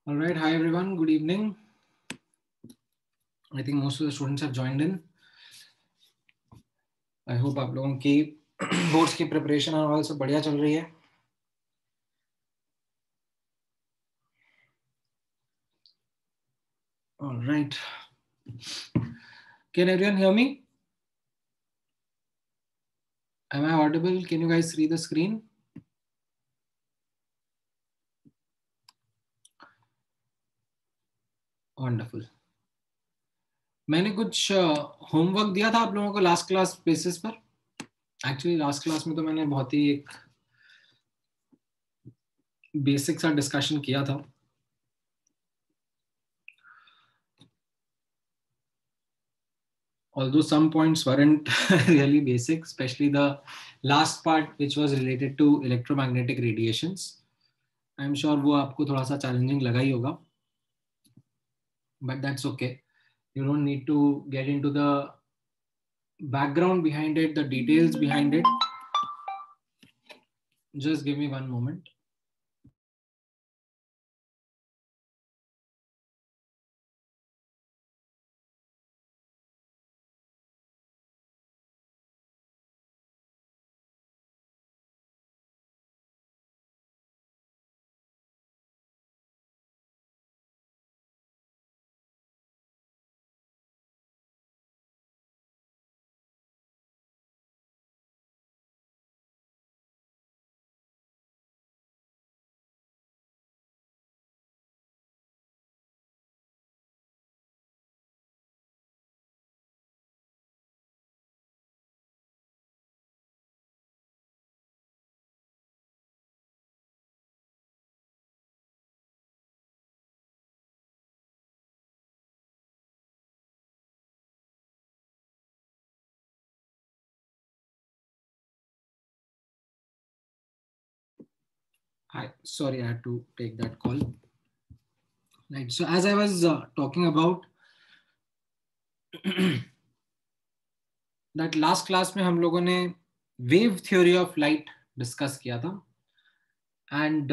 All right. Hi, everyone. Good evening. I think most of the students have joined in. I hope आप लोगों की boards की preparation और all सब बढ़िया चल रही है. All right. Can everyone hear me? Am I audible? Can you guys see the screen? Wonderful. मैंने कुछ होमवर्क दिया था आप लोगों को लास्ट क्लास बेसिस पर. एक्चुअली लास्ट क्लास में तो मैंने बहुत ही एक बेसिक सा डिस्कशन किया था. Although some points weren't really basic, especially the last part which was related to electromagnetic radiations. I'm sure वो आपको थोड़ा सा challenging लगा ही होगा. But that's okay. You don't need to get into the background behind it, the details behind it. Just give me one moment. Hi, sorry, I had to take that call. Right. So as I was talking about that last class में हम लोगों ने wave theory of light discuss किया था. And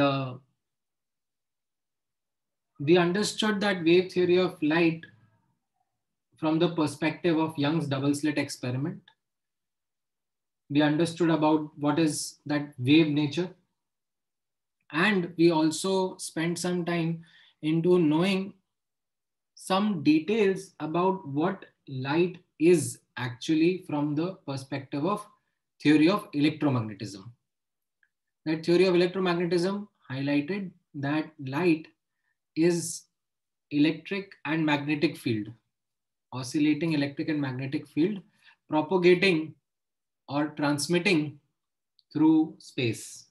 we understood that wave theory of light from the perspective of Young's double slit experiment. We understood about what is that wave nature. And we also spent some time into knowing some details about what light is actually from the perspective of theory of electromagnetism. That theory of electromagnetism highlighted that light is electric and magnetic field, oscillating electric and magnetic field, propagating or transmitting through space.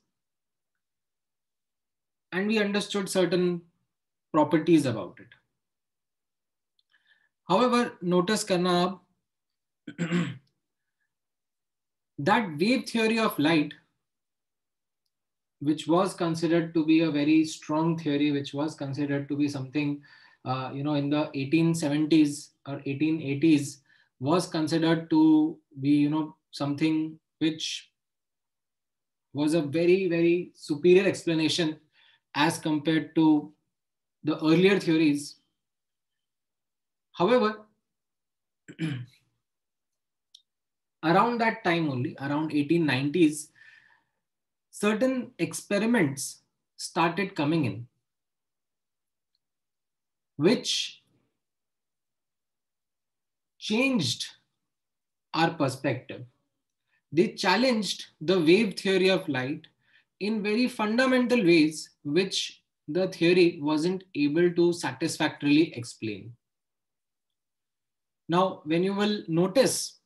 And we understood certain properties about it. However, notice karna that wave theory of light, which was considered to be a very strong theory, which was considered to be something, in the 1870s or 1880s, was considered to be, something which was a very, very superior explanation as compared to the earlier theories. However, around that time only, around 1890s, certain experiments started coming in, which changed our perspective. They challenged the wave theory of light in very fundamental ways, which the theory wasn't able to satisfactorily explain. Now, when you will notice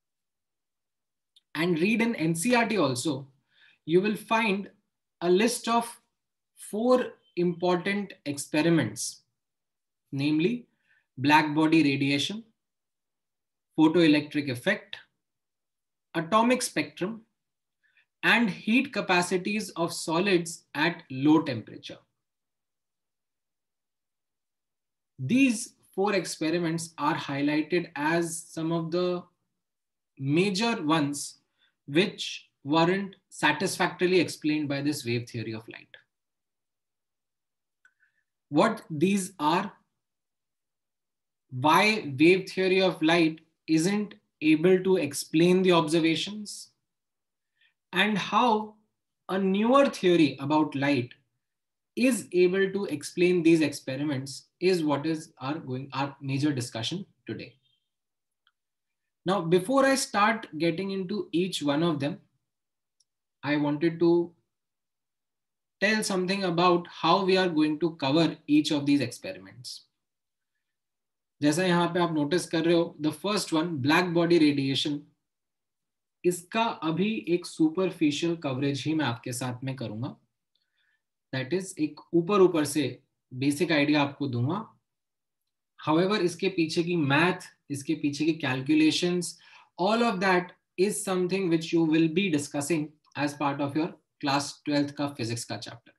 and read in NCERT also, you will find a list of 4 important experiments, namely black body radiation, photoelectric effect, atomic spectrum, and heat capacities of solids at low temperature. These 4 experiments are highlighted as some of the major ones which weren't satisfactorily explained by this wave theory of light. what these are, why wave theory of light isn't able to explain the observations, and how a newer theory about light is able to explain these experiments is what is our major discussion today. Now, before I start getting into each one of them, I wanted to tell something about how we are going to cover each of these experiments. जैसा यहाँ पे आप notice कर रहे हो, the first one black body radiation, इसका अभी एक सुपरफिशियल कवरेज ही मैं आपके साथ में करूंगा. दैट इज एक ऊपर ऊपर से बेसिक आइडिया आपको दूंगा. हाउएवर इसके पीछे की मैथ, इसके पीछे की calculations, all of that is something which you will be discussing as part of your class 12th का फिजिक्स का chapter.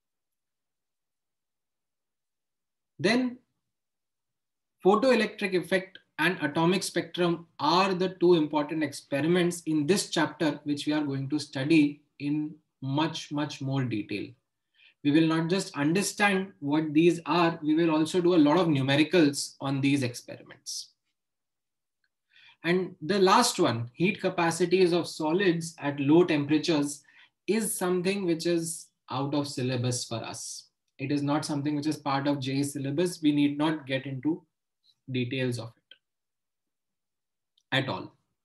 Then photoelectric effect and atomic spectrum are the two important experiments in this chapter which we are going to study in much more detail. We will not just understand what these are, we will also do a lot of numericals on these experiments. And the last one, heat capacities of solids at low temperatures, is something which is out of syllabus for us. It is not something which is part of JEE syllabus. We need not get into details of it at all.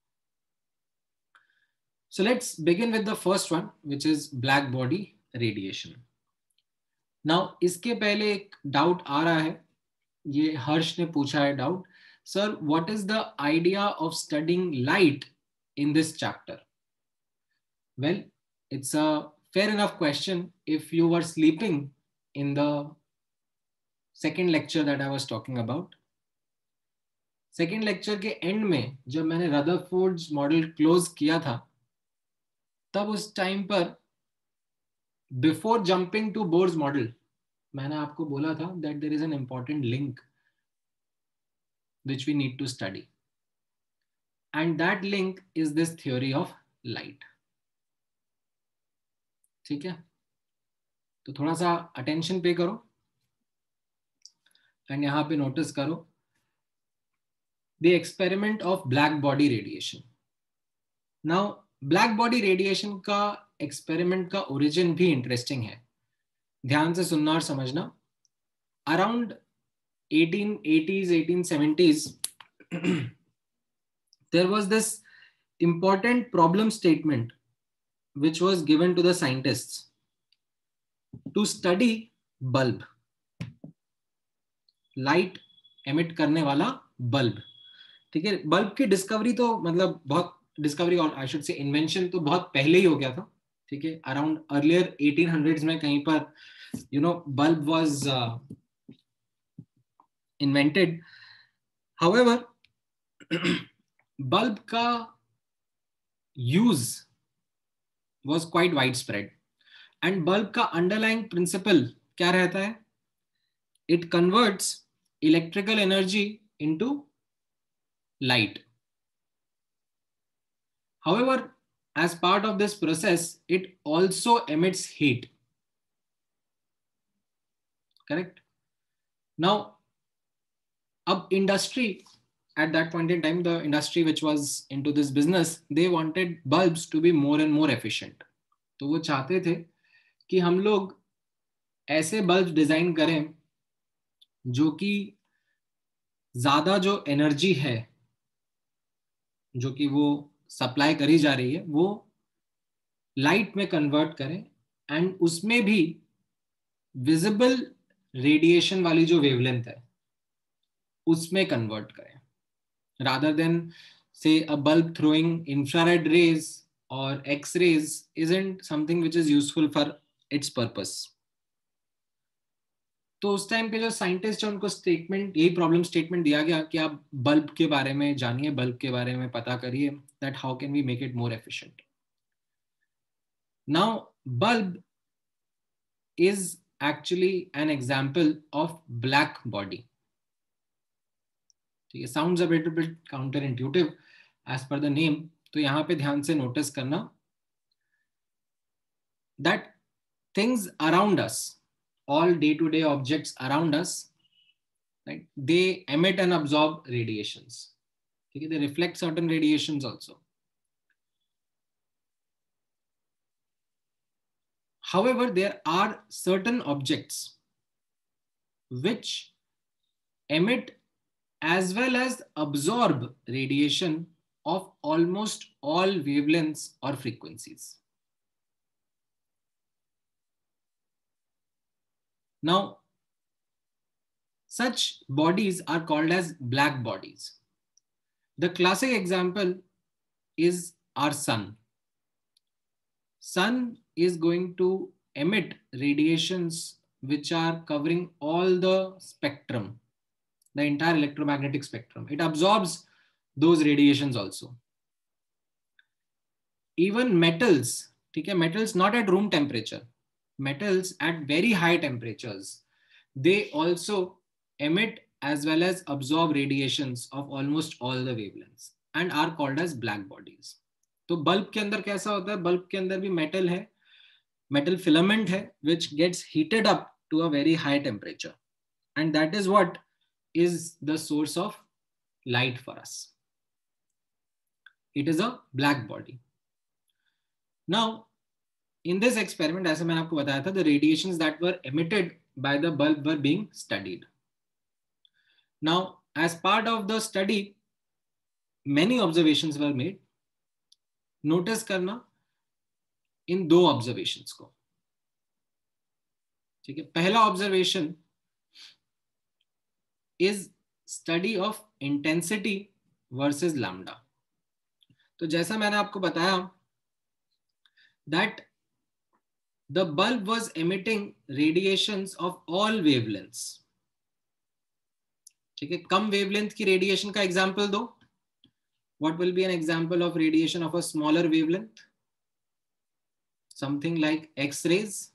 So let's begin with the first one, which is black body radiation. Now, इसके पहले एक doubt आ रहा है, ये हर्ष ने पूछा है doubt, sir what is the idea of studying light in this chapter? Well, it's a fair enough question if you were sleeping in the second lecture that I was talking about. Second lecture के end में जब मैंने Rutherford's model close किया था, तब उस time पर before jumping to Bohr's model मैंने आपको बोला था that there is an important link which we need to study, and that link is this theory of light. ठीक है, तो थोड़ा सा अटेंशन पे करो एंड यहां पे नोटिस करो the experiment of black body radiation. Now, black body radiation का experiment का origin भी interesting है. ध्यान से सुनना और समझना. Around 1880s, 1870s, there was this important problem statement which was given to the scientists to study bulb, light emit करने वाला bulb. ठीक है, बल्ब की डिस्कवरी तो मतलब बहुत डिस्कवरी और आई शुड से इन्वेंशन तो बहुत पहले ही हो गया था. ठीक है, अराउंड अर्लियर 1800s में कहीं पर you know bulb was invented. However bulb का use was quite widespread and bulb का अंडरलाइंग प्रिंसिपल क्या रहता है? It converts electrical energy into light. However, as part of this process, it also emits heat. Correct? Now, industry at that point in time, the industry which was into this business, they wanted bulbs to be more and more efficient. तो वो चाहते थे कि हम लोग ऐसे bulb design करें जो कि ज्यादा जो एनर्जी है जो कि वो सप्लाई करी जा रही है वो लाइट में कन्वर्ट करें एंड उसमें भी विजिबल रेडिएशन वाली जो वेवलेंथ है उसमें कन्वर्ट करें, rather than say a bulb throwing infrared rays और X rays isn't something which is useful for its purpose. तो उस टाइम पे जो साइंटिस्ट है उनको स्टेटमेंट, यही प्रॉब्लम स्टेटमेंट दिया गया कि आप बल्ब के बारे में जानिए, बल्ब के बारे में पता करिए, that how can we make it more efficient. Now bulb is actually an example of black body. ठीक है, sounds a little bit counter intuitive as per the name. तो यहां पे ध्यान से नोटिस करना that things around us, all day-to-day objects around us, right? They emit and absorb radiations. Okay? They reflect certain radiations also. However, there are certain objects which emit as well as absorb radiation of almost all wavelengths or frequencies. Now, such bodies are called as black bodies. The classic example is our sun. Sun is going to emit radiations which are covering all the spectrum, the entire electromagnetic spectrum. It absorbs those radiations also. Even metals, okay, metals not at room temperature, metals at very high temperatures, they also emit as well as absorb radiations of almost all the wavelengths and are called as black bodies. तो bulb के अंदर कैसा होता है, bulb के अंदर भी metal है, metal filament है, which gets heated up to a very high temperature, and that is what is the source of light for us. It is a black body. Now, in this experiment, as मैंने आपको बताया था, the radiations that were emitted by the bulb were being studied. Now, as part of the study, many observations were made. Notice करना इन दो observations को. ठीक है, पहला observation is study of intensity versus lambda. तो जैसा मैंने आपको बताया that the bulb was emitting radiations of all wavelengths. ठीक है, कम wavelength की radiation का example दो. What will be an example of radiation of a smaller wavelength? Something like X-rays.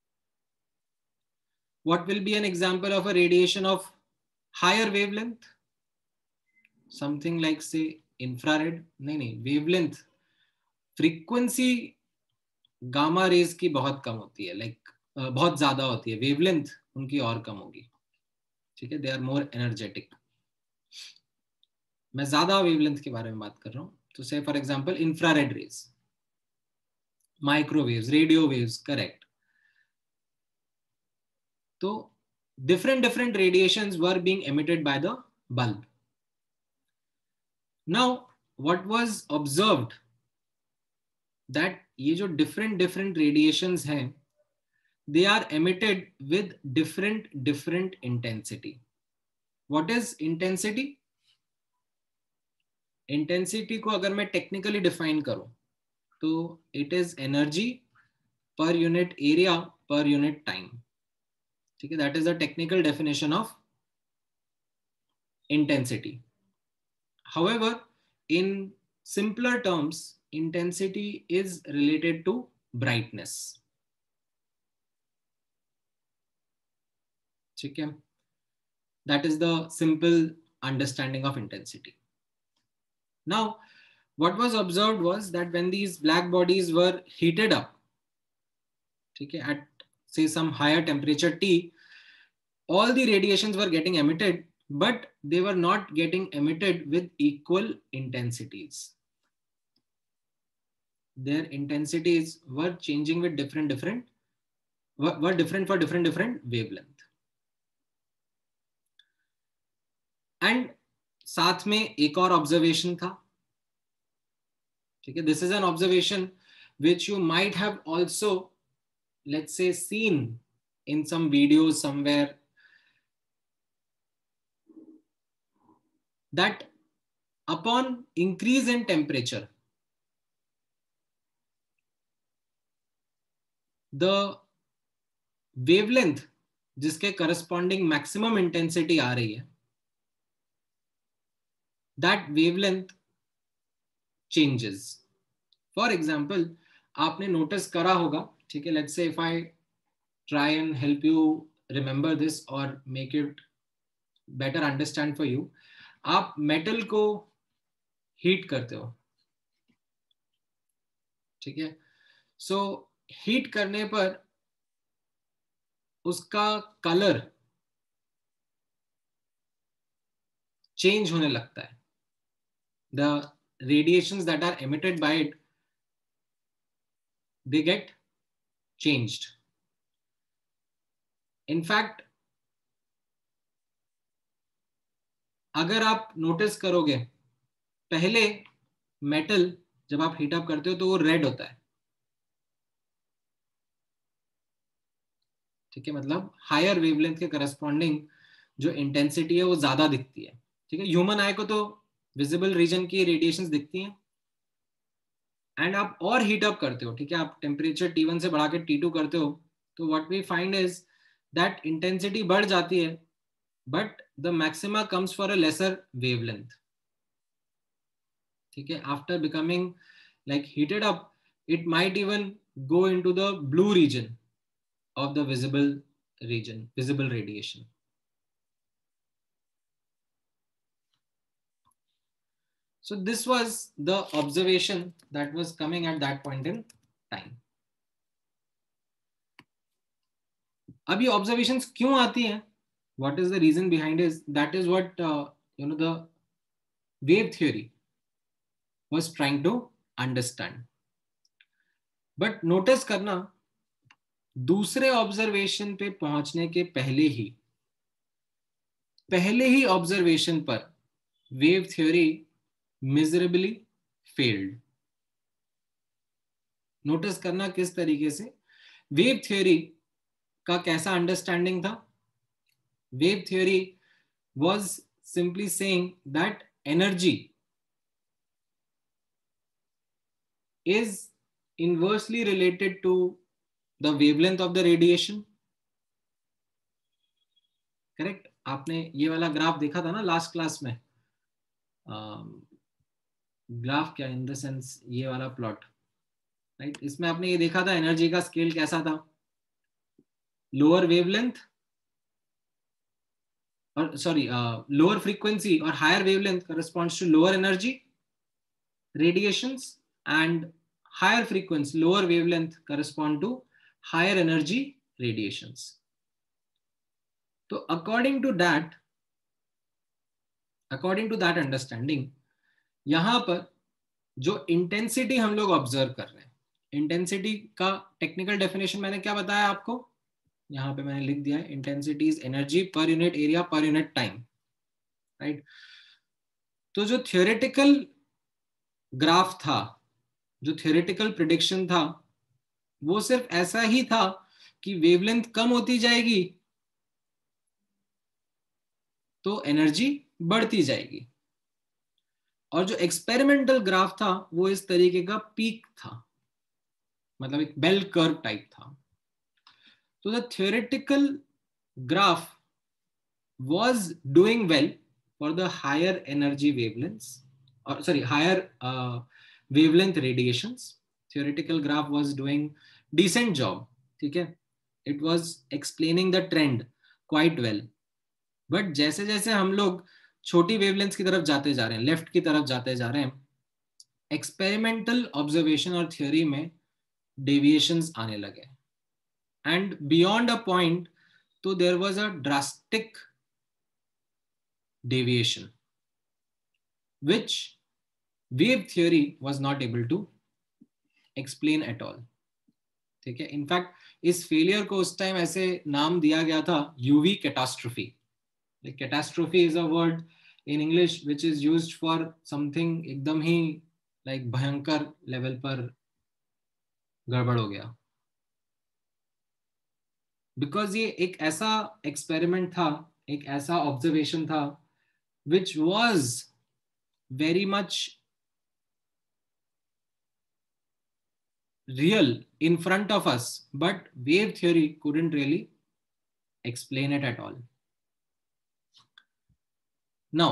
What will be an example of a radiation of higher wavelength? Something like, say, infrared. नहीं, wavelength. Frequency gamma rays की बहुत कम होती है, like बहुत ज़्यादा होती है. Wavelength उनकी और कम होगी. ठीक है, they are more energetic. मैं ज़्यादा wavelength के बारे में बात कर रहा हूँ. तो say for example infrared rays, microwaves, radio waves, correct. So different radiations were being emitted by the bulb. Now what was observed that ये जो different radiations हैं, they are emitted with different intensity. What is intensity? Intensity को अगर मैं technically define करूँ तो it is energy per unit area per unit time. ठीक है, that is the technical definition of intensity. However, in simpler terms, intensity is related to brightness. ठीक है, that is the simple understanding of intensity. Now, what was observed was that when these black bodies were heated up, ठीक है, at say some higher temperature T, all the radiations were getting emitted, but they were not getting emitted with equal intensities. Their intensities were changing with different for different wavelength. And साथ में एक और observation था. ठीक है, this is an observation which you might have also, let's say, seen in some videos somewhere, that upon increase in temperature, the wavelength जिसके corresponding maximum intensity आ रही है, that wavelength changes. For example, आपने notice करा होगा, ठीक है, let's say if I try and help you remember this or make it better understand for you, आप metal को heat करते हो, ठीक है. So heat करने पर उसका कलर चेंज होने लगता है. The radiations that are emitted by it, they get changed. In fact, अगर आप नोटिस करोगे, पहले मेटल जब आप हीट अप करते हो तो वो रेड होता है. ठीक है, मतलब हायर वेवलेंथ के करस्पॉन्डिंग जो इंटेंसिटी है वो ज्यादा दिखती है. ठीक है, ह्यूमन आई को तो विजिबल रीजन की रेडिएशंस दिखती हैं. एंड आप और हीट अप करते हो, ठीक है, आप टेम्परेचर T1 से बढ़ा के T2 करते हो, तो what we find is that intensity बढ़ जाती है, but the maxima comes for a lesser wavelength. ठीक है, after becoming like heated up, it might even go into the blue region of the visible region, visible radiation. So this was the observation that was coming at that point in time. अब ये observations क्यों आती हैं? What is the reason behind it? That is what the wave theory was trying to understand. But notice करना, दूसरे observation पे पहुंचने के पहले ही ऑब्जर्वेशन पर wave theory miserably failed. Notice करना किस तरीके से. वेव थ्योरी का कैसा अंडरस्टैंडिंग था? Wave theory was simply saying that energy is inversely related to the wavelength of the radiation. Correct, आपने ये वाला ग्राफ देखा था ना लास्ट क्लास में. ग्राफ क्या, इन द सेंस ये वाला प्लॉट, राइट. इसमें आपने ये देखा था एनर्जी का स्केल कैसा था. लोअर वेवलेंथ और सॉरी लोअर फ्रीक्वेंसी और higher wavelength corresponds to lower energy radiations, and higher frequency lower wavelength correspond to higher energy radiations. So according to that understanding, यहां पर जो इंटेंसिटी हम लोग ऑब्जर्व कर रहे हैं, इंटेंसिटी का टेक्निकल डेफिनेशन मैंने क्या बताया आपको, यहां पे मैंने लिख दिया है. Intensity is energy per unit area per unit time, right. तो जो थियोरेटिकल ग्राफ था, जो थियोरेटिकल प्रिडिक्शन था, वो सिर्फ ऐसा ही था कि वेवलेंथ कम होती जाएगी तो एनर्जी बढ़ती जाएगी. और जो एक्सपेरिमेंटल ग्राफ था वो इस तरीके का पीक था, मतलब एक बेल कर्व टाइप था. तो the theoretical graph was doing well for the higher energy wavelengths, or sorry, higher wavelength radiations. Theoretical graph was doing decent job. ठीक है, it was explaining the trend quite well. But जैसे जैसे हम लोग छोटी wavelength की तरफ जाते जा रहे हैं, लेफ्ट की तरफ जाते जा रहे हैं, एक्सपेरिमेंटल ऑब्जर्वेशन और थ्योरी में डेविएशंस आने लगे. एंड बियॉन्ड अ पॉइंट तो there was a drastic deviation which wave theory was not able to explain at all. ठीक है, इनफैक्ट इस फेलियर को उस टाइम ऐसे नाम दिया गया था UV catastrophe. Catastrophe is a word in English which is used for something एकदम ही लाइक भयंकर लेवल पर गड़बड़ हो गया. बिकॉज ये एक ऐसा एक्सपेरिमेंट था, एक ऐसा ऑब्जर्वेशन था which was very much real in front of us, but wave theory couldn't really explain it at all. Now,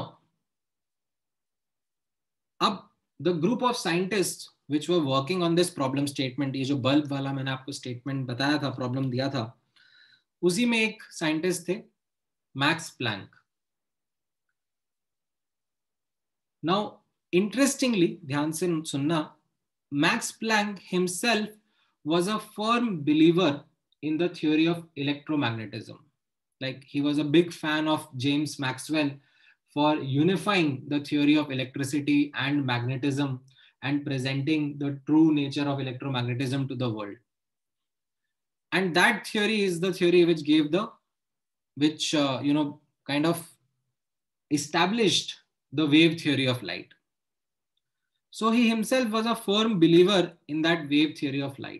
अब the group of scientists which were working on this problem statement, ये जो bulb वाला मैंने आपको statement बताया था, problem दिया था, उसी में एक साइंटिस्ट थे मैक्स प्लैंक. Now, interestingly, ध्यान से सुनना, Max Planck himself was a firm believer in the theory of electromagnetism. Like he was a big fan of James Maxwell for unifying the theory of electricity and magnetism and presenting the true nature of electromagnetism to the world. And that theory is the theory which gave the, which, kind of established the wave theory of light. So he himself was a firm believer in that wave theory of light.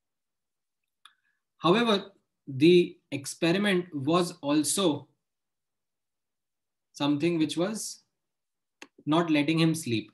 However, the experiment was also something which was not letting him sleep.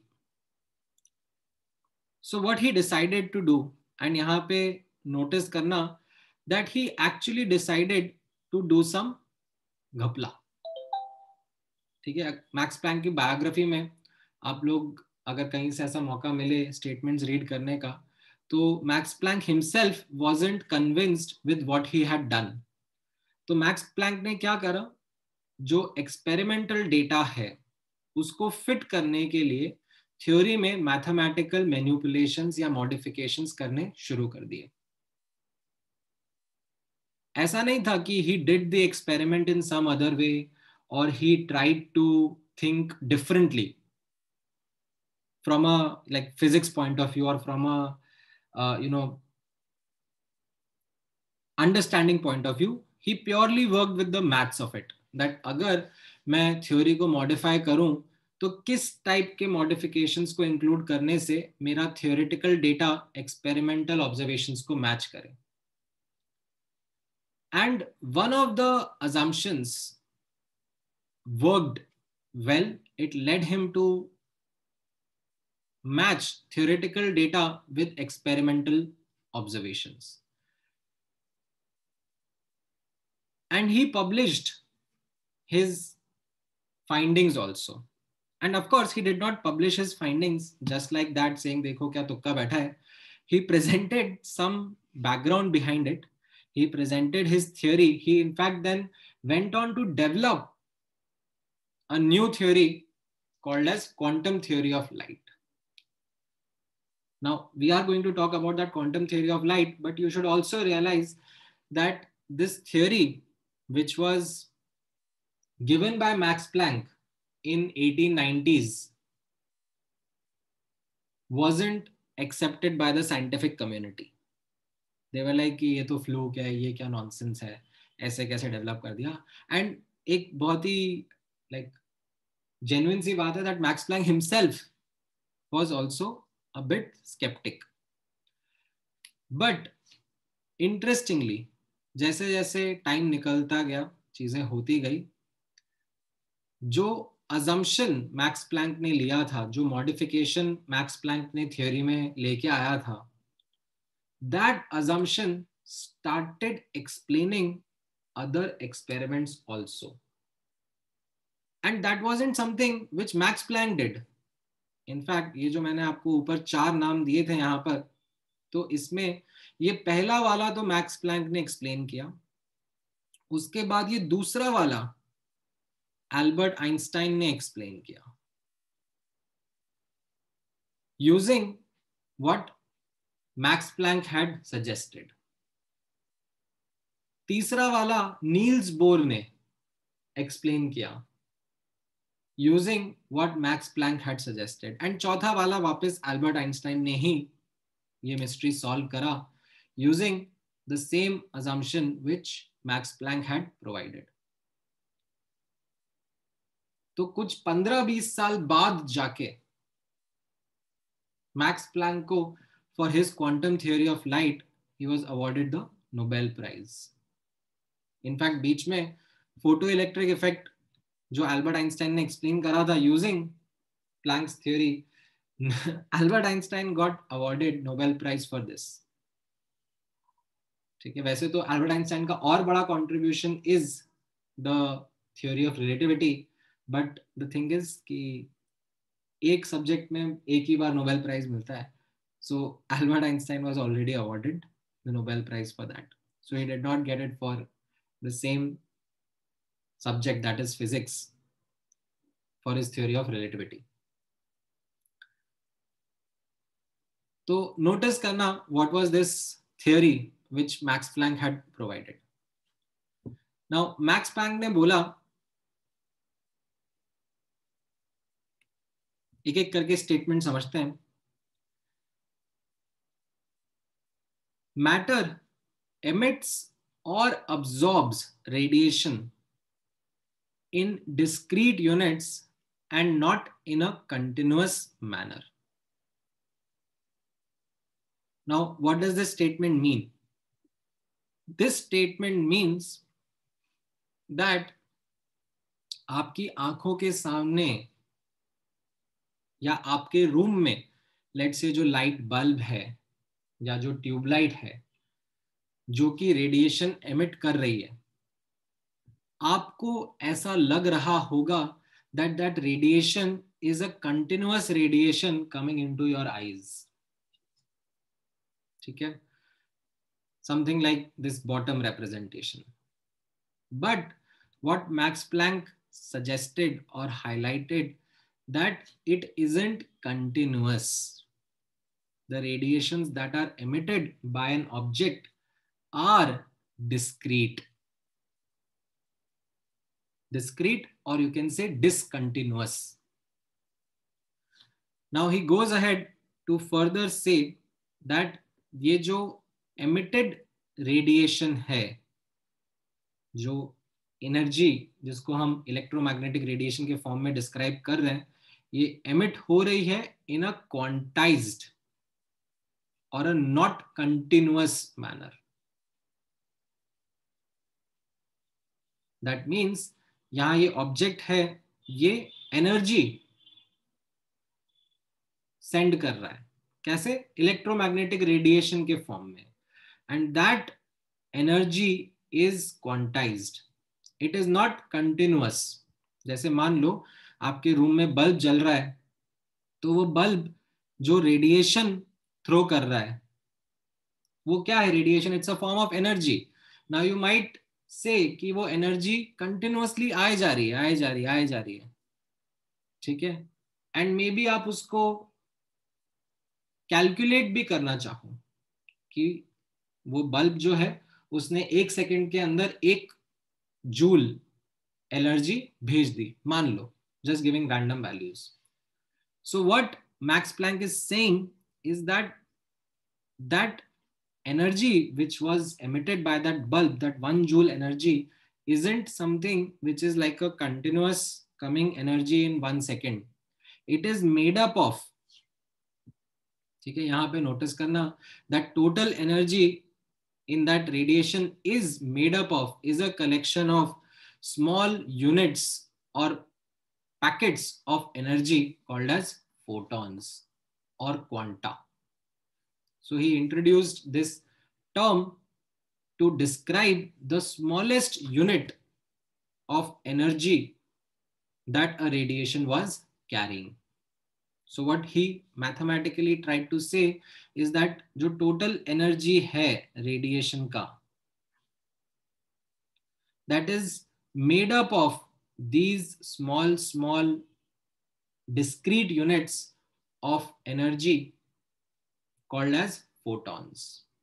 So what he decided to do, and यहाँ पे notice करना that he actually decided to do some घपला. ठीक है, max Planck की biography में आप लोग अगर कहीं से ऐसा मौका मिले स्टेटमेंट्स रीड करने का, तो Max Planck himself wasn't convinced with what he had done. तो मैक्स प्लैंक ने क्या करा, जो एक्सपेरिमेंटल डेटा है उसको फिट करने के लिए थ्योरी में मैथमेटिकल मैनिपुलेशंस या मॉडिफिकेशंस करने शुरू कर दिए. ऐसा नहीं था कि he did the experiment in some other way or he tried to think differently from a like physics point of view or from a understanding point of view. He purely worked with the maths of it, that अगर मैं theory को modify करूं तो किस type के modifications को include करने से मेरा theoretical data experimental observations को match करे. And one of the assumptions worked well. It led him to match theoretical data with experimental observations. And he published his findings also. And of course, he did not publish his findings just like that, saying, देखो क्या तुक्का बैठा है. He presented some background behind it. He presented his theory. He, in fact, then went on to develop a new theory called as quantum theory of light. Now, we are going to talk about that quantum theory of light, but you should also realize that this theory, which was given by Max Planck in 1890s, wasn't accepted by the scientific community. They were like, ये तो fluke है, ये क्या nonsense है, ऐसे कैसे develop कर दिया. And एक बहुत ही like genuine सी बात है that Max Planck himself was also a bit skeptic. But interestingly, जैसे जैसे टाइम निकलता गया, चीजें होती गई, जो assumption मैक्स प्लैंक ने लिया था, जो मॉडिफिकेशन मैक्स प्लैंक ने थ्योरी में लेके आया था, that assumption started explaining other experiments also. And that wasn't something which Max Planck did. In fact, ये जो मैंने आपको ऊपर 4 नाम दिए थे यहाँ पर, तो इसमें ये पहला वाला तो मैक्स प्लैंक ने एक्सप्लेन किया. उसके बाद ये दूसरा वाला एल्बर्ट आइंस्टाइन ने एक्सप्लेन किया, using what Max Planck had suggested. तीसरा वाला नील्स बोर ने एक्सप्लेन किया, using what Max Planck had suggested. And चौथा वाला वापस एल्बर्ट आइंस्टाइन ने ही ये मिस्ट्री सॉल्व करा, using the same assumption which Max Planck had provided. तो कुछ 15-20 साल बाद जाके मैक्स प्लैंक को for his quantum theory of light he was awarded the Nobel prize. In fact बीच में फोटो इलेक्ट्रिक इफेक्ट जो एल्बर्ट आइंस्टाइन ने एक्सप्लेन करा था using Planck's theory, Albert Einstein got awarded Nobel prize for this. ठीक है, वैसे तो एल्बर्ट आइंस्टाइन का और बड़ा contribution is the theory of relativity, but the thing is कि एक सब्जेक्ट में एक ही बार नोबेल प्राइज मिलता है. So Albert Einstein was already awarded the Nobel prize for that, so he did not get it for the same subject, that is physics, for his theory of relativity. तो notice करना what was this theory which Max Planck had provided. Now, Max Planck ने बोला, एक एक करके statement समझते हैं. Matter emits or absorbs radiation in discrete units and not in a continuous manner. Now, what does this statement mean? This statement means that आपकी आंखों के सामने या आपके रूम में लेट्स से जो लाइट बल्ब है या जो ट्यूबलाइट है जो कि रेडिएशन एमिट कर रही है, आपको ऐसा लग रहा होगा that that radiation is a continuous radiation coming into your eyes. ठीक है, something like this bottom representation. But what Max Planck suggested or highlighted that it isn't continuous. The radiations that are emitted by an object are discrete. Discrete, or you can say discontinuous. Now he goes ahead to further say that ये जो emitted radiation है, जो energy जिसको हम electromagnetic radiation के form में describe कर रहे हैं, ये एमिट हो रही है इन अ क्वांटाइज्ड और a not continuous manner. That means यहां ये ऑब्जेक्ट है, ये एनर्जी सेंड कर रहा है. कैसे? इलेक्ट्रोमैग्नेटिक रेडिएशन के फॉर्म में. And that energy is quantized. It is not continuous. जैसे मान लो आपके रूम में बल्ब जल रहा है, तो वो बल्ब जो रेडिएशन थ्रो कर रहा है वो क्या है? Radiation. It's a form of energy. Now you might say कि वो एनर्जी कंटिन्यूअसली आए जा रही है, आए जा रही है, आए जा रही है. ठीक है. एंड मे बी आप उसको कैलकुलेट भी करना चाहो कि वो बल्ब जो है उसने 1 सेकेंड के अंदर 1 जूल एनर्जी भेज दी, मान लो, just giving random values. So what Max Planck is saying is that that energy which was emitted by that bulb, that 1 joule energy, isn't something which is like a continuous coming energy in 1 second. It is made up of, ठीक है, यहाँ पे notice करना, that total energy in that radiation is made up of, is a collection of small units or packets of energy called as photons or quanta. So he introduced this term to describe the smallest unit of energy that a radiation was carrying. So what he mathematically tried to say is that जो total energy है radiation का, that is made up of these small discrete units of energy called as photons.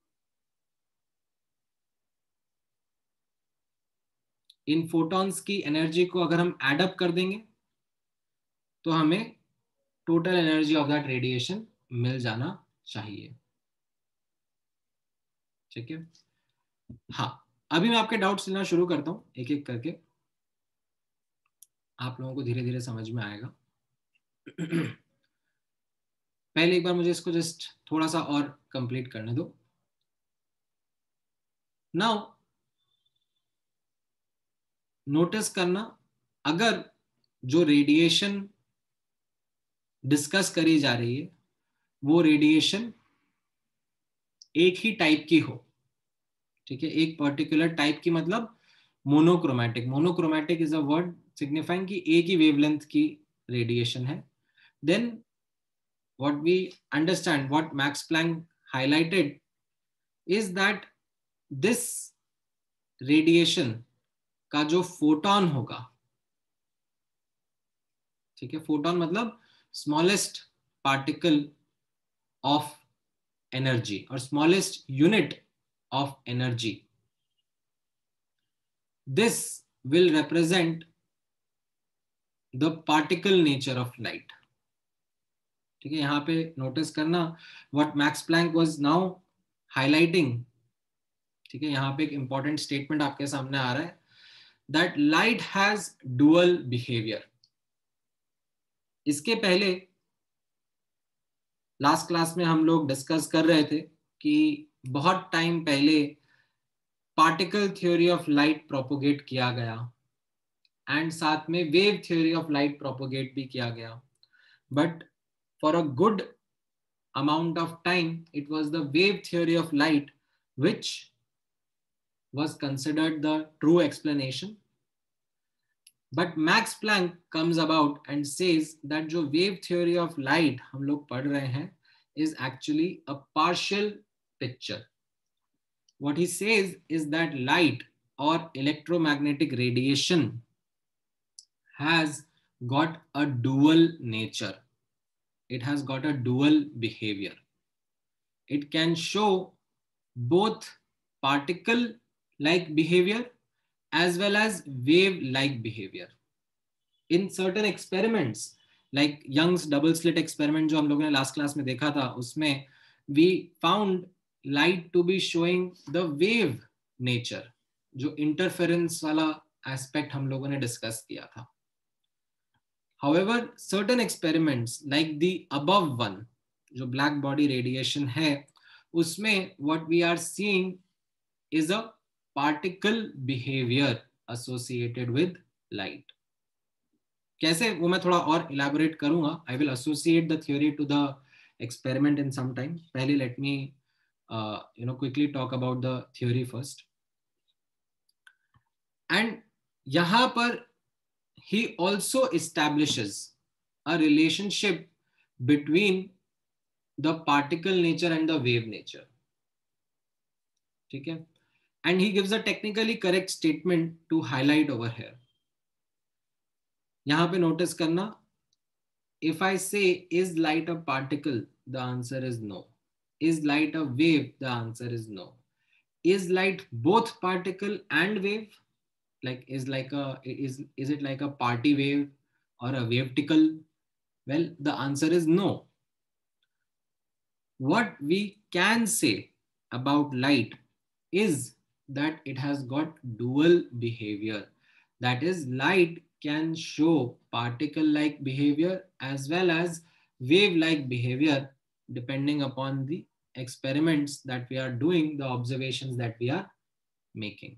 In photons की energy को अगर हम add up कर देंगे तो हमें total energy of that radiation मिल जाना चाहिए. ठीक है. हाँ, अभी मैं आपके डाउट्स लेना शुरू करता हूं एक एक करके, आप लोगों को धीरे धीरे समझ में आएगा. पहले एक बार मुझे इसको जस्ट थोड़ा सा और कंप्लीट करने दो. नाउ नोटिस करना, अगर जो रेडिएशन डिस्कस करी जा रही है वो रेडिएशन एक ही टाइप की हो, ठीक है, एक पर्टिकुलर टाइप की, मतलब monochromatic. Monochromatic is a word signifying कि एक ही वेवलेंथ की रेडिएशन है. Then what we understand, what Max Planck highlighted is that this radiation का जो फोटॉन होगा, ठीक है, फोटॉन मतलब स्मॉलेस्ट पार्टिकल ऑफ एनर्जी और smallest unit of energy. This will represent the particle nature of light. ठीक है, यहाँ पे नोटिस करना what Max Planck was now highlighting. ठीक है, यहाँ पे एक इंपॉर्टेंट स्टेटमेंट आपके सामने आ रहा है that light has dual behavior. इसके पहले लास्ट क्लास में हम लोग डिस्कस कर रहे थे कि बहुत टाइम पहले particle theory of light propagate किया गया एंड साथ में wave theory of light propagate भी किया गया, but for a good amount of time it was the wave theory of light which was considered the true explanation. But Max Planck comes about and says that जो wave theory of light हम लोग पढ़ रहे हैं is actually a partial picture. What he says is that light or electromagnetic radiation has got a dual nature. It has got a dual behavior. It can show both particle like behavior as well as wave like behavior. In certain experiments like Young's double slit experiment जो हम लोगों ने last class में देखा था, उसमें we found light to be showing the wave nature, जो interference वाला aspect हम लोगों ने discuss किया था. However, certain experiments like the above one, जो black body radiation है, उसमें what we are seeing is a particle behavior associated with light. कैसे, वो मैं थोड़ा और elaborate करूंगा. I will associate the theory to the experiment in some time. पहले let me quickly talk about the theory first. And यहाँ पर he also establishes a relationship between the particle nature and the wave nature. ठीक है, and he gives a technically correct statement to highlight over here. यहाँ पे notice करना, if I say is light a particle, the answer is no. Is light a wave? The answer is no. Is light both particle and wave? Like is it like a party wave or a waveticle? Well, the answer is no. What we can say about light is that it has got dual behavior. That is, light can show particle-like behavior as well as wave-like behavior depending upon the experiments that we are doing, the observations that we are making.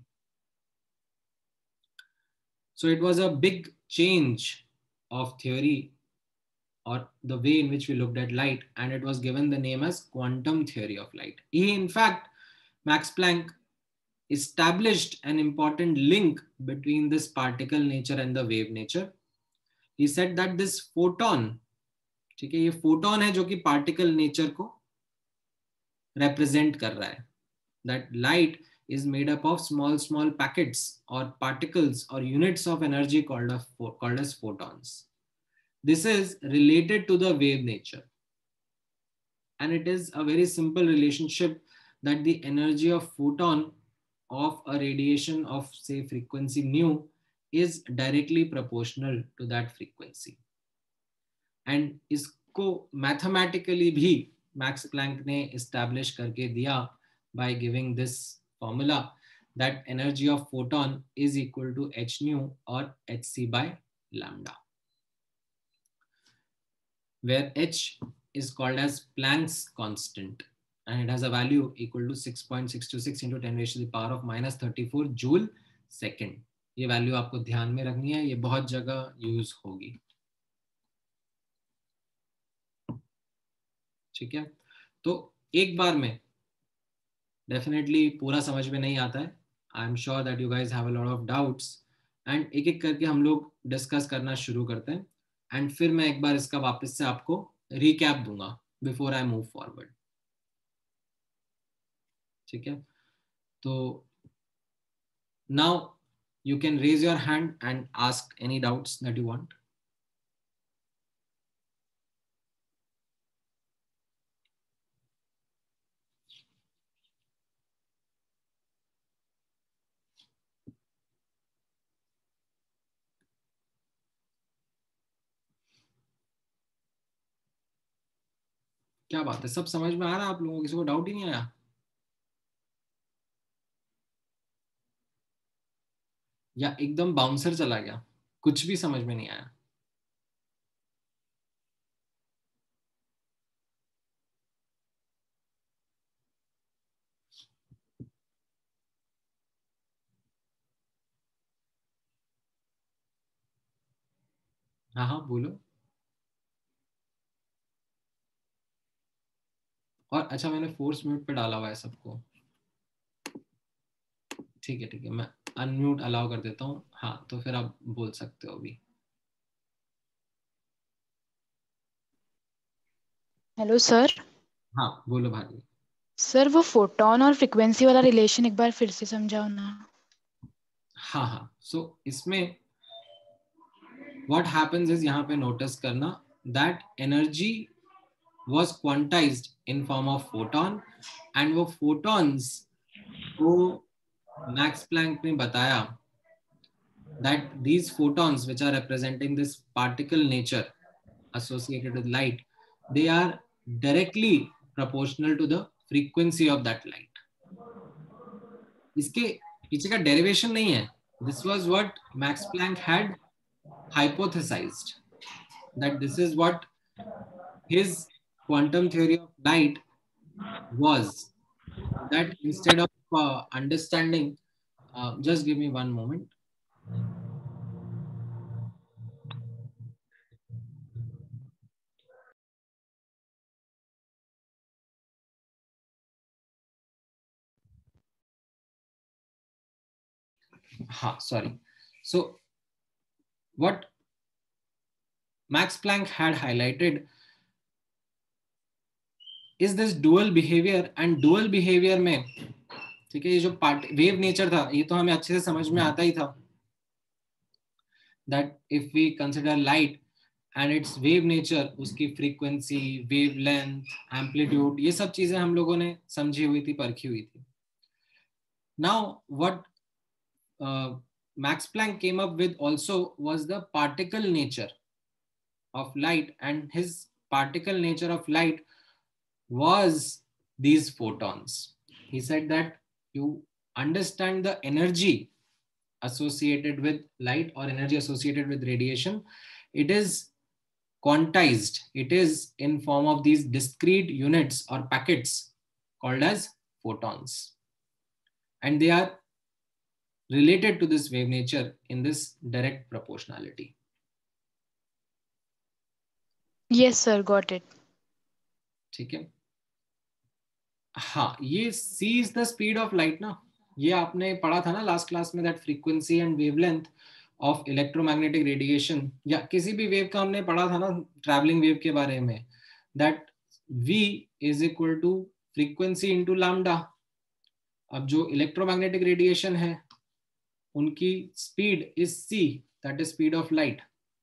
So it was a big change of theory or the way in which we looked at light, and it was given the name as quantum theory of light. He, in fact, Max Planck established an important link between this particle nature and the wave nature. He said that this photon, ठीक है, ये photon है जो कि particle nature को represent कर रहा है. That light is made up of small packets or particles or units of energy called as photons. This is related to the wave nature. And it is a very simple relationship that the energy of photon of a radiation of say frequency nu is directly proportional to that frequency. And इसको mathematically भी Max Planck ने establish करके दिया by giving this formula that energy of photon is equal to h nu or hc by lambda, where h is called as Planck's constant and it has a value equal to 6.626 into 10 raised to the power of minus 34 joule second. ये value आपको ध्यान में रखनी है, ये बहुत जगह use होगी. ठीक है, तो एक बार में डेफिनेटली पूरा समझ में नहीं आता है. I am sure that you guys have a lot of doubts and एक एक करके हम लोग डिस्कस करना शुरू करते हैं एंड फिर मैं एक बार इसका वापस से आपको रिकैप दूंगा बिफोर आई मूव फॉरवर्ड. ठीक है, तो now you can raise your hand and ask any doubts that you want. क्या बात है, सब समझ में आ रहा है आप लोगों को? किसी को डाउट ही नहीं आया? या एकदम बाउंसर चला गया, कुछ भी समझ में नहीं आया? हाँ हाँ बोलो। और अच्छा, मैंने फोर्स म्यूट पे डाला हुआ है सबको। ठीक है, मैं अनम्यूट अलाउ कर देता हूँ। हाँ तो फिर आप बोल सकते हो अभी। Hello sir. हाँ बोलो भाभी। सर वो फोटोन और फ्रिक्वेंसी वाला रिलेशन एक बार फिर से समझाओ ना। हाँ, सो इसमें व्हाट हैपेंस इज, यहाँ पे नोटिस करना that energy was quantized in form of photon, and वो photons को मैक्स प्लैंक ने बताया that these photons which are representing this particle nature associated with light, they are directly proportional to the frequency of that light. इसके पीछे का derivation नहीं है, this was what Max Planck had hypothesized, that this is what his quantum theory of light was. That instead of understanding, just give me one moment. Ha, sorry. So what Max Planck had highlighted is this dual behavior, and dual behavior में, ठीक है, ये जो part wave nature था ये तो हमें अच्छे से समझ में आता ही था, that if we consider light and its wave nature, उसकी frequency, wavelength, amplitude, ये सब चीजें हम लोगों ने समझी हुई थी, परखी हुई थी. Now what Max Planck came up with also was the particle nature of light, and his particle nature of light was these photons. He said that you understand the energy associated with light or energy associated with radiation, it is quantized, it is in form of these discrete units or packets called as photons, and they are related to this wave nature in this direct proportionality. Yes sir, got it. ठीक है, हाँ, ये c is the speed of light ना, ये आपने पढ़ा था ना लास्ट क्लास में, that frequency and wavelength of electromagnetic radiation, या किसी भी वेव का हमने पढ़ा था ना, ट्रैवलिंग वेव के बारे में, that v is equal to frequency into lambda. अब जो इलेक्ट्रोमैग्नेटिक रेडिएशन है उनकी speed is c, that is speed of light.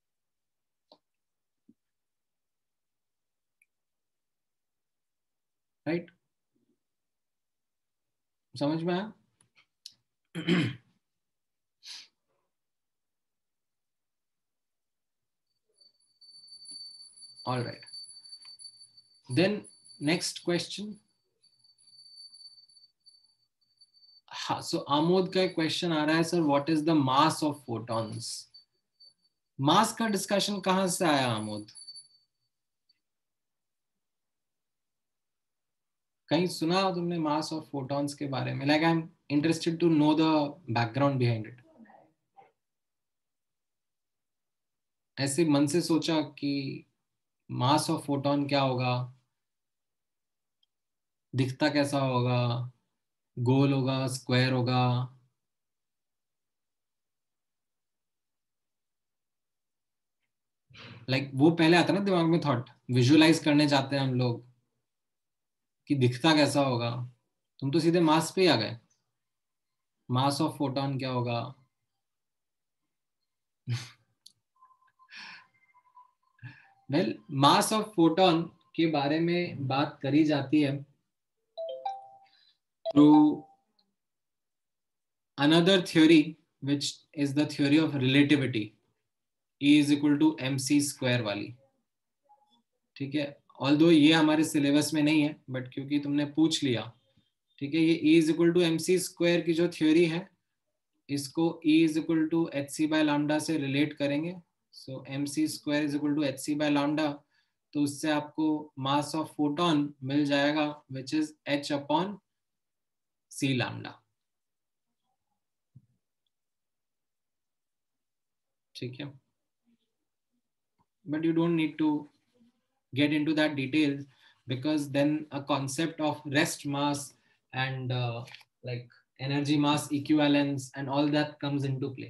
Right, समझ में आया? All right. Then next question. हाँ, so आमोद का एक क्वेश्चन आ रहा है, sir what is the mass of photons? Mass का डिस्कशन कहां से आया आमोद? कहीं सुना तुमने मास ऑफ फोटॉन्स के बारे में? Like I am interested to know the background behind it. ऐसे मन से सोचा कि मास ऑफ फोटॉन क्या होगा, दिखता कैसा होगा, गोल होगा, स्क्वायर होगा? लाइक वो पहले आता ना दिमाग में थॉट, विजुअलाइज करने जाते हैं हम लोग कि दिखता कैसा होगा. तुम तो सीधे मास पे आ गए, मास ऑफ फोटॉन क्या होगा? वेल, मास ऑफ फोटॉन के बारे में बात करी जाती है through another theory which is the theory of relativity, E is equal to mc square वाली. ठीक है, ऑल्दो ये हमारे सिलेबस में नहीं है, बट क्योंकि तुमने पूछ लिया, ठीक है, ये E is equal to mc² की जो थ्योरी है, इसको E is equal to hc/λ से रिलेट करेंगे. सो mc² is equal to hc/λ, तो उससे आपको मास ऑफ फोटोन मिल जाएगा विच इज h/c⁻. ठीक है, but you don't need to get into that details, because then a concept of rest mass and like energy mass equivalence and all that comes into play.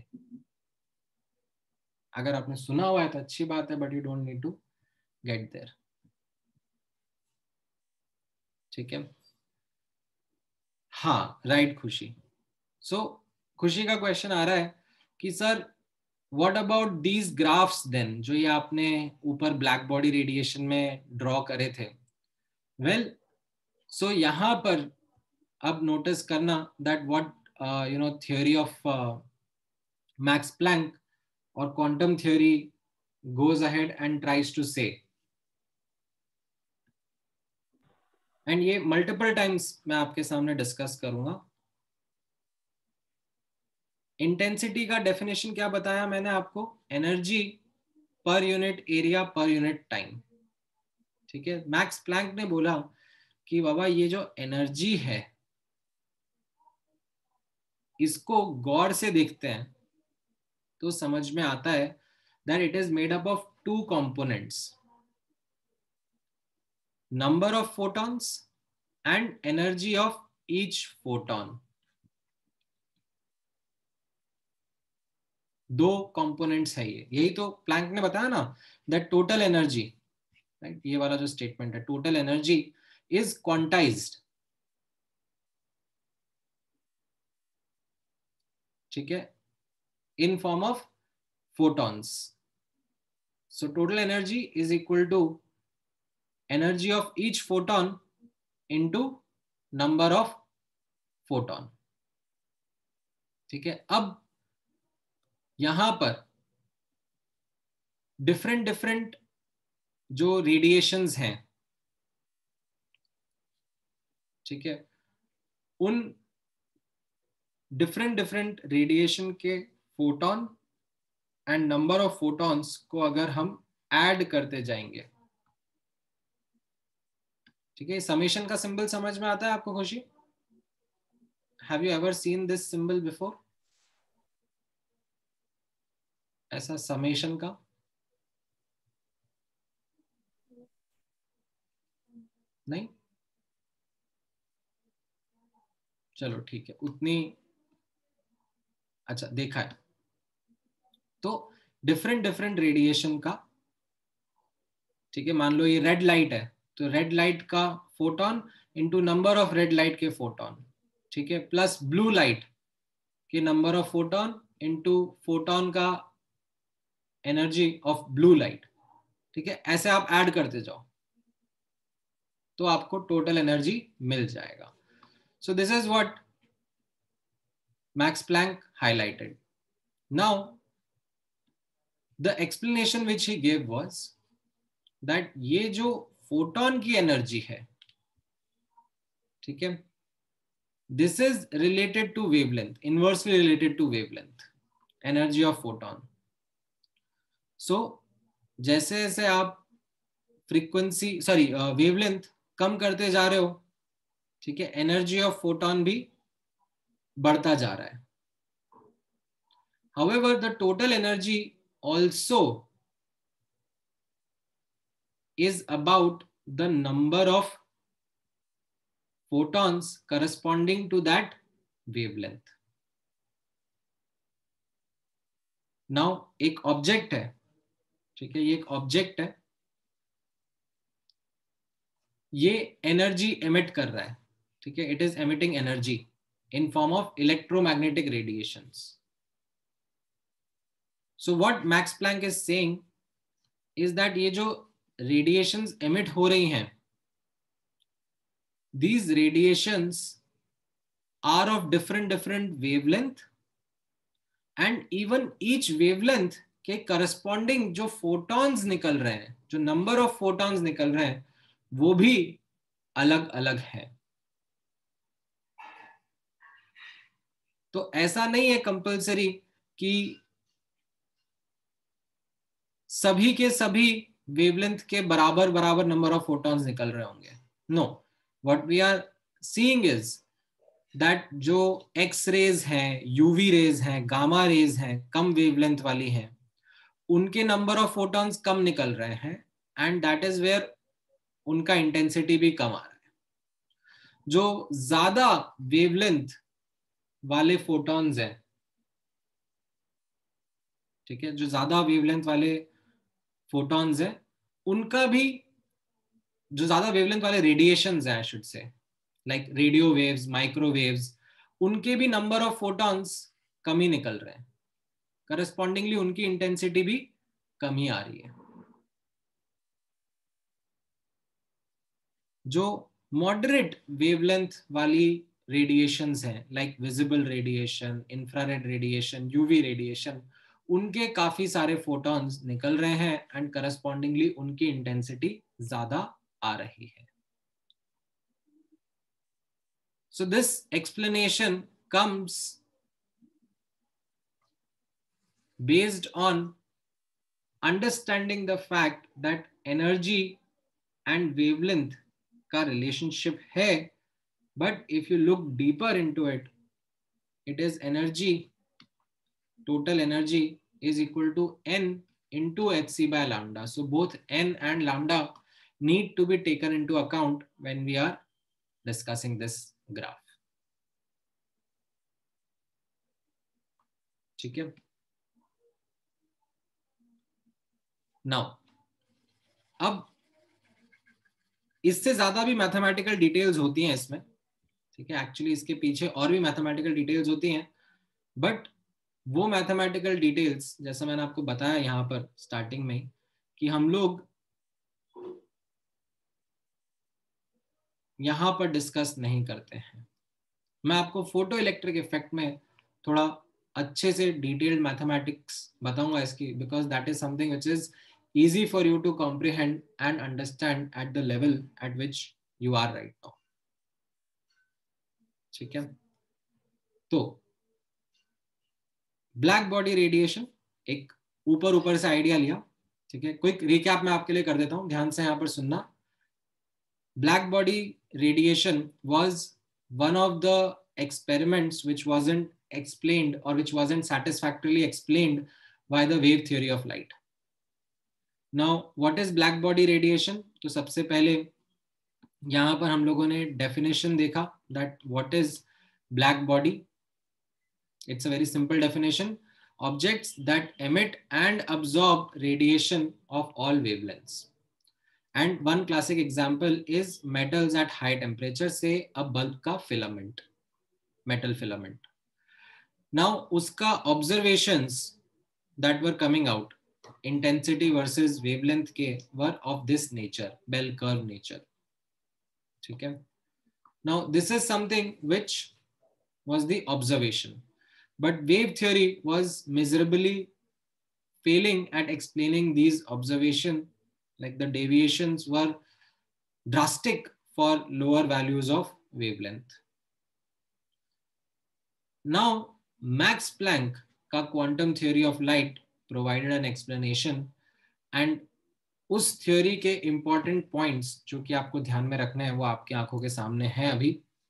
अगर आपने सुना हुआ है तो अच्छी बात है, but you don't need to get there. ठीक है, हाँ राइट खुशी. सो खुशी का क्वेश्चन आ रहा है कि sir what about these graphs then, जो ये आपने ऊपर ब्लैक बॉडी रेडिएशन में ड्रॉ करे थे. वेल, सो यहाँ पर अब नोटिस करना that what theory of Max Planck और quantum theory goes ahead and tries to say. And ये मल्टीपल टाइम्स मैं आपके सामने डिस्कस करूंगा. इंटेंसिटी का डेफिनेशन क्या बताया मैंने आपको? Energy per unit area per unit time. ठीक है, मैक्स प्लैंक ने बोला कि बाबा ये जो एनर्जी है इसको गौर से देखते हैं तो समझ में आता है that it is made up of two components, number of photons and energy of each photon. दो कंपोनेंट्स है ये. यही तो प्लैंक ने बताया ना, दैट टोटल एनर्जी, राइट, ये वाला जो स्टेटमेंट है, टोटल एनर्जी इज क्वांटाइज्ड. ठीक है, in form of photons. So total energy is equal to energy of each photon into number of photon. ठीक है, अब यहां पर डिफरेंट डिफरेंट जो रेडिएशंस हैं, ठीक है, उन डिफरेंट डिफरेंट रेडिएशन के photon and number of photons को अगर हम ऐड करते जाएंगे, ठीक है, समेशन का सिंबल समझ में आता है आपको खुशी? Have you ever seen this symbol before? ऐसा समेशन का? नहीं? चलो ठीक है, उतनी अच्छा देखा है. तो डिफरेंट डिफरेंट रेडिएशन का, ठीक है, मान लो ये रेड लाइट है तो रेड लाइट का photon into number of red light के फोटोन, ठीक है, प्लस ब्लू लाइट के number of photon into photon का एनर्जी ऑफ ब्लू लाइट. ठीक है, ऐसे आप ऐड करते जाओ तो आपको टोटल एनर्जी मिल जाएगा. So this is what Max Planck highlighted. Now the explanation which he gave was that ये जो फोटोन की एनर्जी है, ठीक है, this is related to wavelength, inversely related to wavelength, energy of photon. So जैसे जैसे आप फ्रीक्वेंसी वेवलेंथ कम करते जा रहे हो, ठीक है, एनर्जी ऑफ फोटोन भी बढ़ता जा रहा है. However, the total energy also is about the number of photons corresponding to that wavelength. Now एक ऑब्जेक्ट है, ठीक है, ये एक ऑब्जेक्ट है, ये एनर्जी एमिट कर रहा है, ठीक है, it is emitting energy in form of electromagnetic radiations. So what Max Planck is saying is that ये जो रेडिएशंस एमिट हो रही हैं, these radiations are of different wavelength and even each wavelength के corresponding जो photons निकल रहे हैं, जो number of photons निकल रहे हैं, वो भी अलग अलग है। तो ऐसा नहीं है कंपलसरी कि सभी के सभी वेवलेंथ के बराबर बराबर नंबर ऑफ फोटॉन्स निकल रहे होंगे। No, what we are seeing is that जो एक्स रेज हैं, यूवी रेज हैं, गामा रेज हैं, कम वेवलेंथ वाली हैं, उनके नंबर ऑफ फोटॉन्स कम निकल रहे हैं, एंड दैट इज वेयर उनका इंटेंसिटी भी कम आ रहा है। जो ज्यादा वेवलेंथ वाले फोटॉन्स हैं, ठीक है, जो ज्यादा वेवलेंथ वाले फोटॉन्स हैं, उनका भी, जो ज्यादा वेवलेंथ वाले रेडिएशंस हैं I should say, like radio waves, microwaves, उनके भी नंबर ऑफ फोटॉन्स कम ही निकल रहे हैं। करस्पॉन्डिंगली उनकी इंटेंसिटी भी कम ही आ रही है। जो मॉडरेट वेवलेंथ वाली रेडिएशंस हैं, like visible radiation, infrared radiation, UV radiation, उनके काफी सारे फोटॉन्स निकल रहे हैं, एंड करस्पॉन्डिंगली उनकी इंटेंसिटी ज्यादा आ रही है। So this explanation comes based on understanding the fact that energy and wavelength का relationship है, but if you look deeper into it, it is energy, total energy is equal to n into hc by lambda. So both n and lambda need to be taken into account when we are discussing this graph. ठीक है। Now अब इससे ज्यादा भी mathematical details होती हैं इसमें, ठीक है, एक्चुअली इसके पीछे और भी मैथमेटिकल डिटेल्स होती हैं, बट वो मैथमेटिकल डिटेल्स, जैसा मैंने आपको बताया यहाँ पर स्टार्टिंग में, कि हम लोग यहाँ पर डिस्कस नहीं करते हैं। मैं आपको फोटो इलेक्ट्रिक इफेक्ट में थोड़ा अच्छे से डिटेल्ड मैथमेटिक्स बताऊंगा इसकी, because that is something which is easy for you to comprehend and understand at the level at which you are right now. ठीक है। तो ब्लैक बॉडी रेडिएशन, एक ऊपर ऊपर से आइडिया लिया, ठीक है, क्विक रिकैप मैं आपके लिए कर देता हूं, ध्यान से यहां पर सुनना। Black body radiation was one of the experiments which wasn't explained or which wasn't satisfactorily explained by the wave theory of light. Now what is black body radiation? तो सबसे पहले यहाँ पर हम लोगों ने डेफिनेशन देखा that what is black body. It's a very simple definition: objects that emit and absorb radiation of all wavelengths. And one classic example is metals at high temperature, say a bulb का filament, metal filament. Now उसका observations that were coming out, intensity versus wavelength के, were of this nature, bell curve nature. ठीक है। Now this is something which was the observation, but wave theory was miserably failing at explaining these observations, like the deviations were drastic for lower values of wavelength. Now Max Planck का quantum theory of light provided an explanation, and उस theory के important points जो कि आपको ध्यान में रखना है वो आपकी आंखों के सामने है अभी।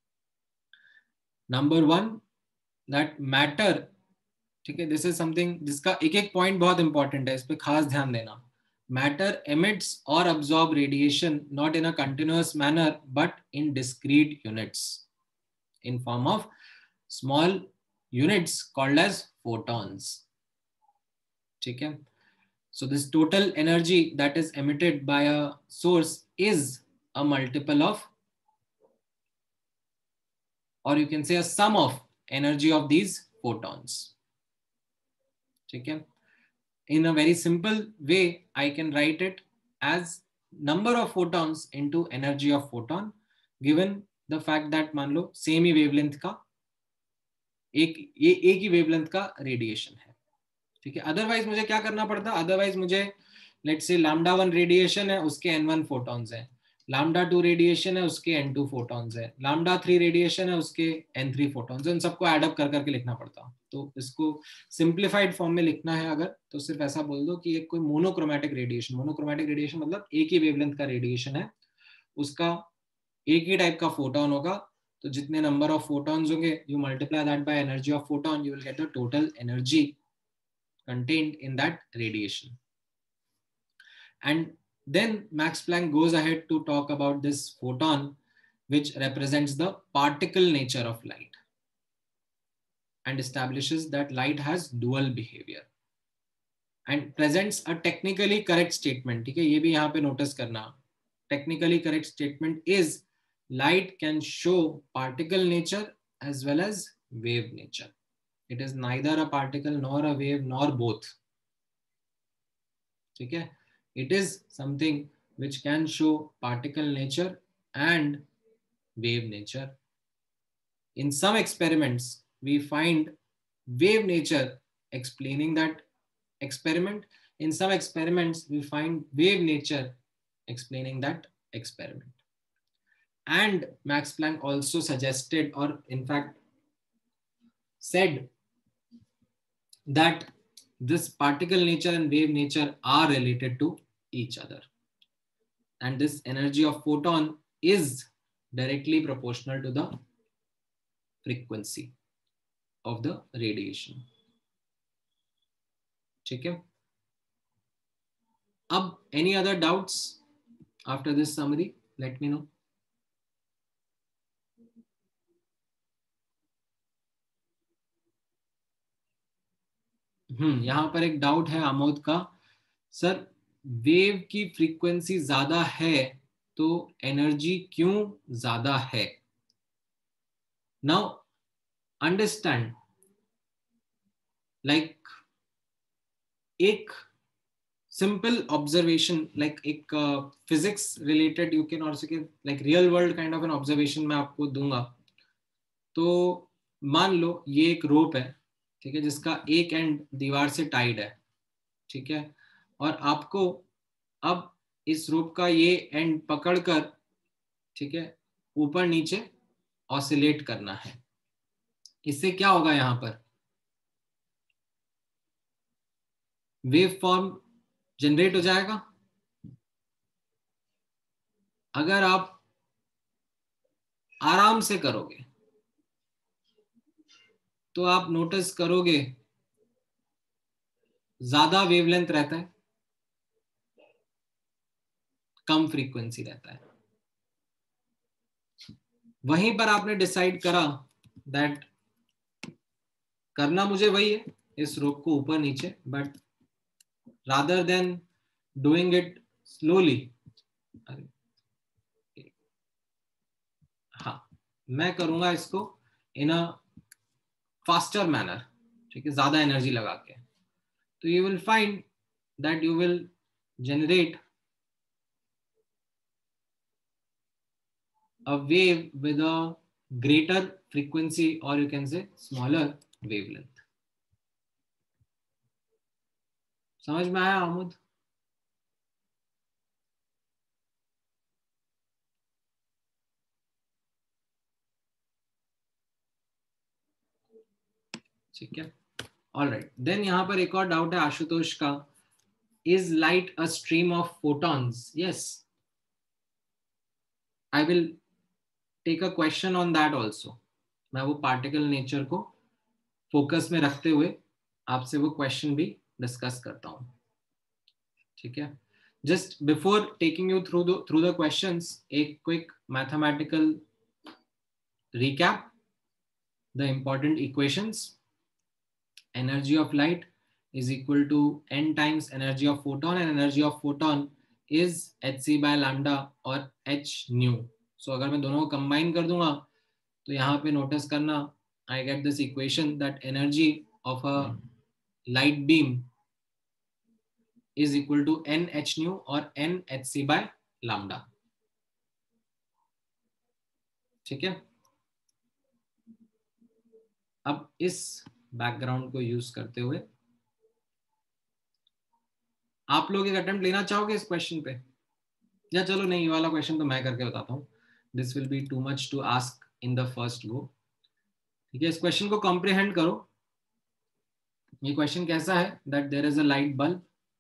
नंबर 1, दैट मैटर, ठीक है, दिस इज समथिंग जिसका एक एक पॉइंट बहुत इंपॉर्टेंट है, इस पे खास ध्यान देना। Matter emits or absorb radiation not in a continuous manner but in discrete units in form of small units called as photons. ठीक है। So this total energy that is emitted by a source is a multiple of, or you can say a sum of energy of these photons. ठीक है। In a very simple way, I can write it as number of photons into energy of photon, given the fact that मान लो same ही wavelength का एक ही wavelength का radiation है, ठीक है। अदरवाइज मुझे क्या करना पड़ता, अदरवाइज मुझे लेट्स से लैम्डा 1 रेडिएशन है, उसके n1 फोटॉन्स हैं, लैम्डा 2 रेडिएशन है, उसके n2 फोटॉन्स है, लैम्डा 3 रेडिएशन है, उसके n3 फोटॉन्स है। इन सबको एड अप कर करके लिखना पड़ता। तो इसको सिंप्लीफाइड फॉर्म में लिखना है अगर, तो सिर्फ ऐसा बोल दो कि एक कोई मोनोक्रोमैटिक रेडिएशन, मोनोक्रोमैटिक रेडिएशन मतलब एक ही वेवलेंथ का रेडिएशन है, उसका एक ही टाइप का फोटोन होगा, तो जितने नंबर ऑफ फोटॉन्स होंगे you multiply that by energy of photon, you will get the total energy contained in that radiation. And then Max Planck goes ahead to talk about this photon, which represents the particle nature of light, and establishes that light has dual behavior and presents a technically correct statement. ठीक है, ये भी यहाँ पे notice करना, technically correct statement is light can show particle nature as well as wave nature. It is neither a particle nor a wave nor both. ठीक है, it is something which can show particle nature and wave nature. In some experiments we find wave nature explaining that experiment. In some experiments we find wave nature explaining that experiment. And Max Planck also suggested, or in fact said, that this particle nature and wave nature are related to each other, and this energy of photon is directly proportional to the frequency of the radiation. ठीक है, अब any other doubts after this summary, let me know. यहां पर एक doubt है आमोद का, sir wave की frequency ज्यादा है तो एनर्जी क्यों ज्यादा है? नाउ अंडरस्टैंड, लाइक एक सिंपल ऑब्जर्वेशन, लाइक एक physics related, you can also like real world kind of an observation मैं आपको दूंगा। तो मान लो ये एक रोप है, ठीक है, जिसका एक एंड दीवार से टाइड है, ठीक है, और आपको अब इस रोप का ये एंड पकड़कर, ठीक है, ऊपर नीचे ऑसिलेट करना है। इससे क्या होगा, यहां पर वेव फॉर्म जनरेट हो जाएगा। अगर आप आराम से करोगे तो आप नोटिस करोगे ज्यादा वेवलेंथ रहता है, कम फ्रीक्वेंसी रहता है। वहीं पर आपने डिसाइड करा दैट करना मुझे वही है, इस रोप को ऊपर नीचे, but rather than doing it slowly, हाँ, मैं करूंगा इसको इन अ फास्टर मैनर, ठीक है, ज्यादा एनर्जी लगा के, तो you will find that you will generate a wave with a greater frequency, or you can say smaller wavelength. समझ में आया आमुद? ठीक है, ऑल राइट। देन यहाँ पर एक और डाउट है आशुतोष का, is light a stream of photons? Yes, I will take a question on that also. मैं वो पार्टिकल नेचर को फोकस में रखते हुए आपसे वो क्वेश्चन भी डिस्कस करता हूँ, ठीक है। Just before taking you through the questions, एक quick mathematical recap the important equations. Energy of light is equal to n times energy of photon, and energy of photon is hc by lambda और h nu. So अगर मैं दोनों को combine कर दूंगा तो यहाँ पे नोटिस करना, I get this equation that energy of a light beam is equal to n h nu और n hc by lambda, ठीक है। अब इस बैकग्राउंड को यूज करते हुए आप लोग एक अटेम्प्ट लेना चाहोगे इस क्वेश्चन पे? या चलो नहीं, ये वाला क्वेश्चन तो मैं करके बताता हूँ. This will be too much to ask in the first go. ठीक है, इस क्वेश्चन को कॉम्प्रिहेंड करो. ये क्वेश्चन कैसा है, that there is a light bulb,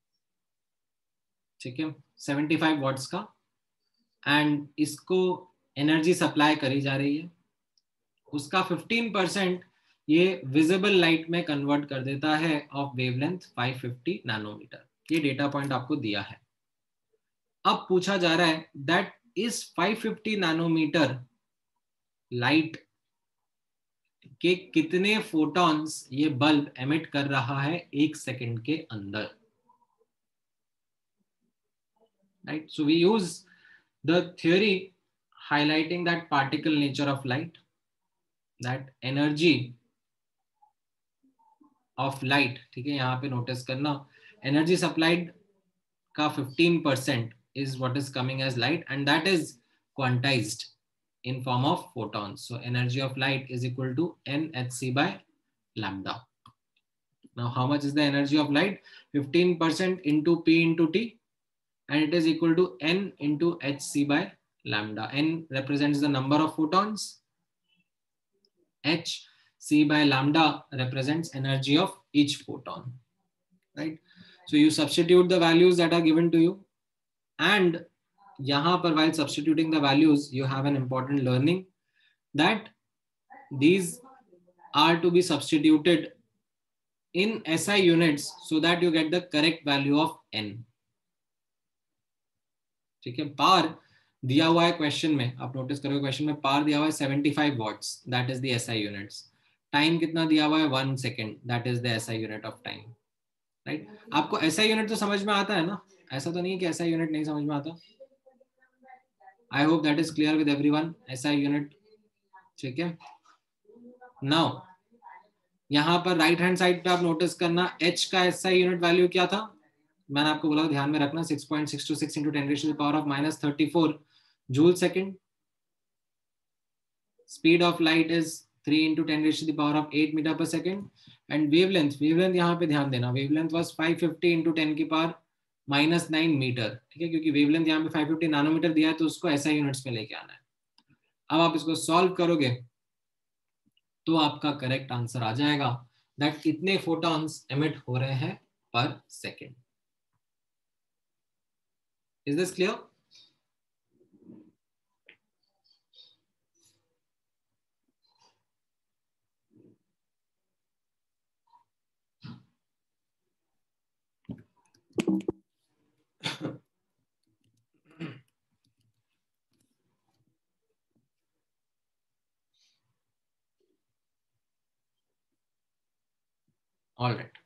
ठीक है, 75 वॉट्स का, एंड इसको एनर्जी सप्लाई करी जा रही है. उसका 15% ये विजिबल लाइट में कन्वर्ट कर देता है ऑफ वेवलेंथ 550 नैनोमीटर. ये डेटा पॉइंट आपको दिया है. अब पूछा जा रहा है दैट इस 550 नैनोमीटर लाइट के कितने फोटॉन्स ये बल्ब एमिट कर रहा है एक सेकंड के अंदर. Right, so we use the theory highlighting that particle nature of light, that energy of light. ठीक है, यहाँ पे नोटिस करना, एनर्जी सप्लाइड का 15% is what is coming as light, and that is quantized in form of photons. So energy of light is equal to nhc by lambda. Now how much is the energy of light? 15% into p into t, and it is equal to n into hc by lambda. N represents the number of photons, h c by lambda represents energy of each photon, right? So you substitute the values that are given to you, and yahan par while substituting the values you have an important learning, that these are to be substituted in SI units so that you get the correct value of n. ठीक है, power दिया हुआ है question में, आप notice करोगे question में power दिया हुआ है 75 watts, that is the SI units. Time कितना दिया हुआ है 1 second, that is the SI unit of time. Right, आपको एसआई यूनिट तो समझ में आता है ना, ऐसा तो नहीं है कि एसआई यूनिट नहीं समझ में आता. I hope that is clear with everyone, SI unit. ठीक है, नाउ यहाँ पर राइट हैंड साइड पे आप नोटिस करना, एच का एसआई यूनिट वैल्यू क्या था, मैंने आपको बोला ध्यान में रखना, 6.626 into 10 raised to the power of minus 34 joule second. Speed of light is 3 into 10 raised to the power of 8 meter per second. And wavelength यहाँ पे ध्यान देना, wavelength was 550 into 10 की पावर minus 9 मीटर. ठीक है, क्योंकि wavelength यहाँ पे 550 नैनोमीटर दिया है तो उसको SI यूनिट्स में लेके आना है. अब आप इसको सॉल्व करोगे तो आपका करेक्ट आंसर आ जाएगा, दैट इतने फोटॉन्स एमिट हो रहे हैं पर second. Is this clear? All right.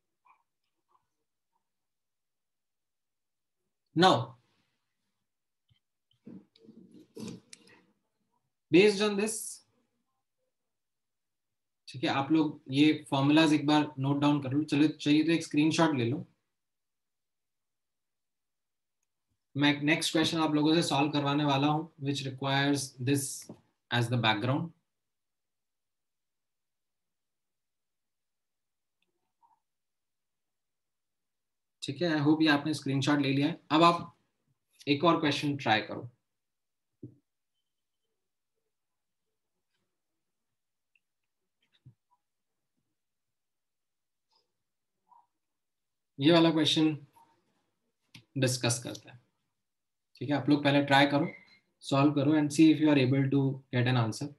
Now, based on this, ठीक है, आप लोग ये फॉर्मूलाज एक बार नोट डाउन कर लो. चलो चाहिए तो एक स्क्रीनशॉट ले लो. मैं नेक्स्ट क्वेश्चन आप लोगों से सॉल्व करवाने वाला हूं, which requires this as the background. ठीक है, आई होप ये आपने स्क्रीनशॉट ले लिया है. अब आप एक और क्वेश्चन ट्राई करो. ये वाला क्वेश्चन डिस्कस करते हैं. ठीक है, आप लोग पहले ट्राई करो, सॉल्व करो and see if you are able to get an answer.